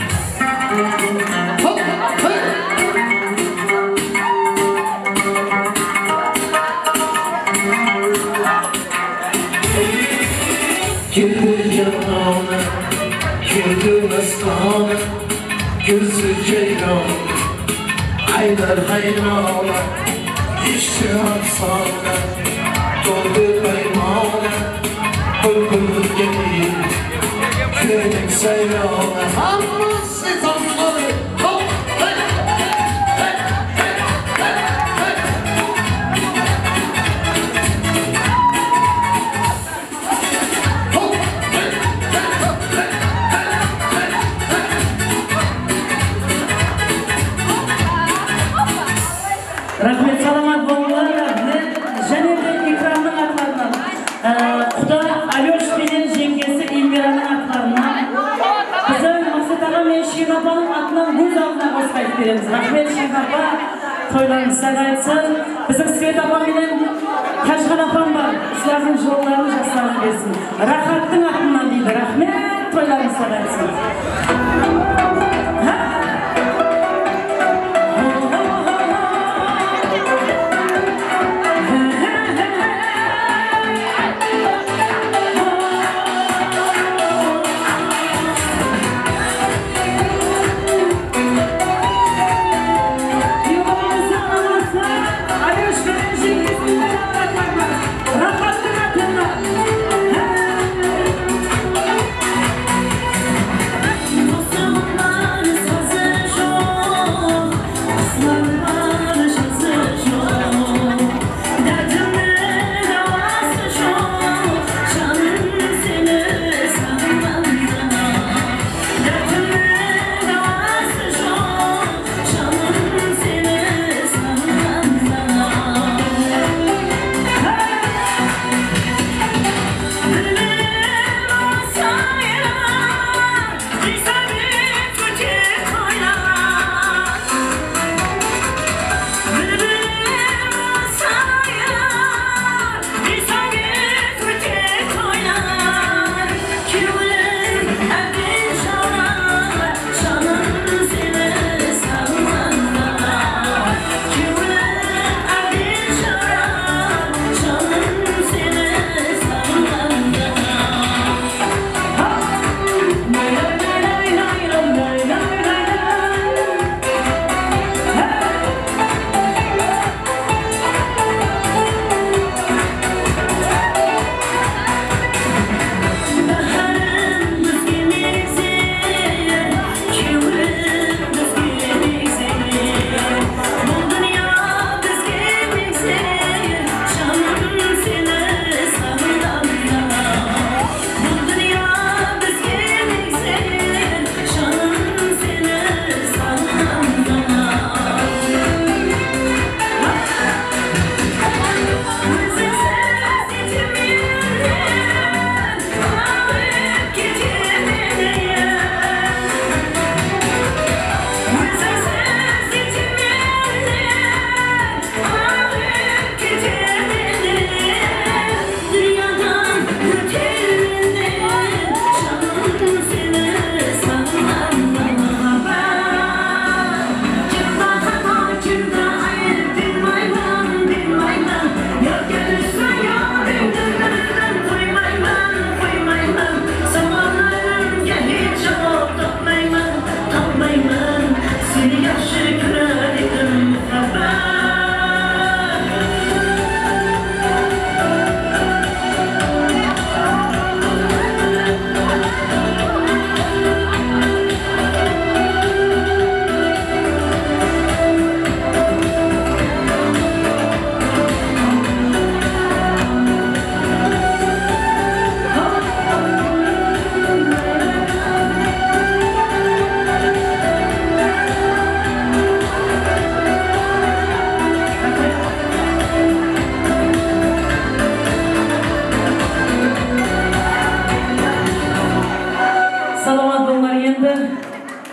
Speaker 8: Kirli canana, kirli nastana, gözü ceylan, aylar hayrana, işti aksana, doldu peymana, bülbül kedi, kirli seyrana. Hamısı tamları, hop, hey, hey, hey, hey, hey,
Speaker 1: Rahmet salamat bollar, және де ikramның атларынан. Құда Алёш пенен жеңгесі Эльмираның атларынан. Біздің Мақсат аға мен Шен апаның атынан өз алдына қосқайып береміз. Рахмет Шен апа, тойларыңыз сағайтсын. Біздің Свет апа менен Қашқан апам бар. Сылардың жолларын жастарын берсін. Рахаттың атынан дейді. Рахмет, тойларыңыз сағайтсын.
Speaker 8: hey.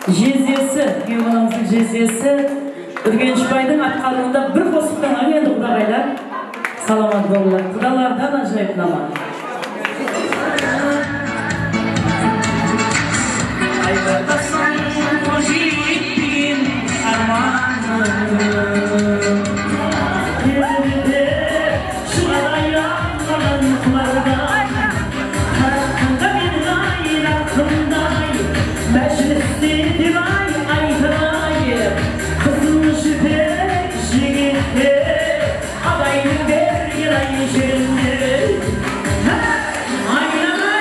Speaker 1: Jeziyesi, Yuvanımızın jeziyesi, Ürgençbay'ın atkalığında bir kosuktan ağayandı Kudagaylar. Salamat bollar, Kudalardan acayip nama.
Speaker 8: Ayvadasan hoşittin armanım Yerinde şu arayanların kulardan Hakkında bir dair aklımday Meclisi divay aytırayı Kızılmış pek şigitti Adayın bir girayı şirindi Aynen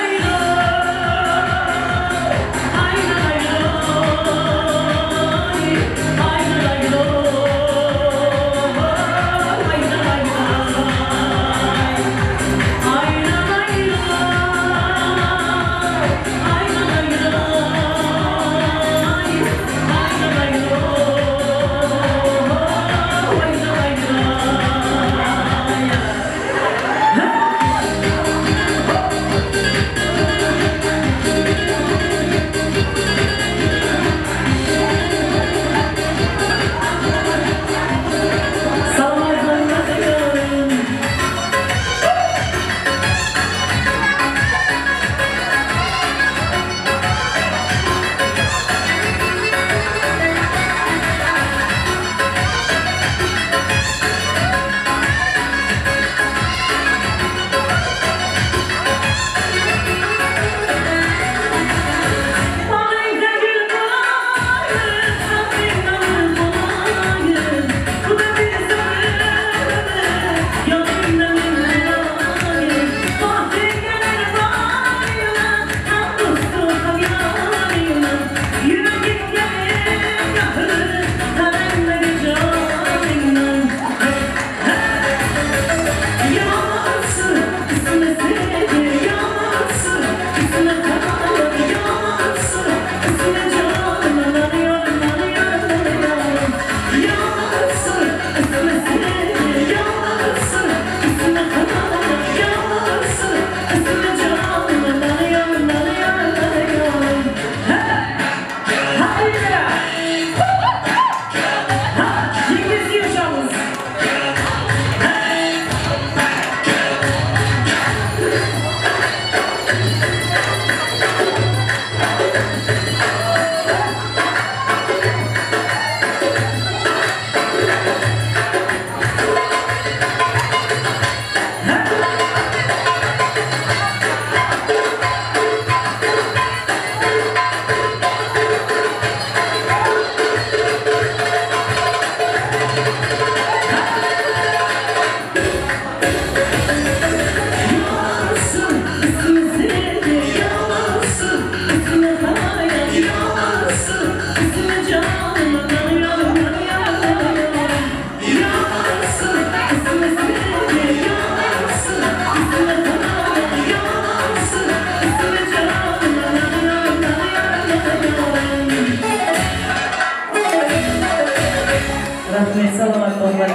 Speaker 1: Salamat bollar.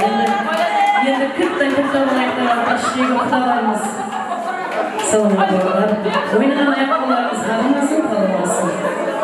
Speaker 1: Endi kırktan kırktan olaylar başlayıp okudalarımız. Salamat bollar. Oynanan ayakkabılarımız harınmasın, kalmasın.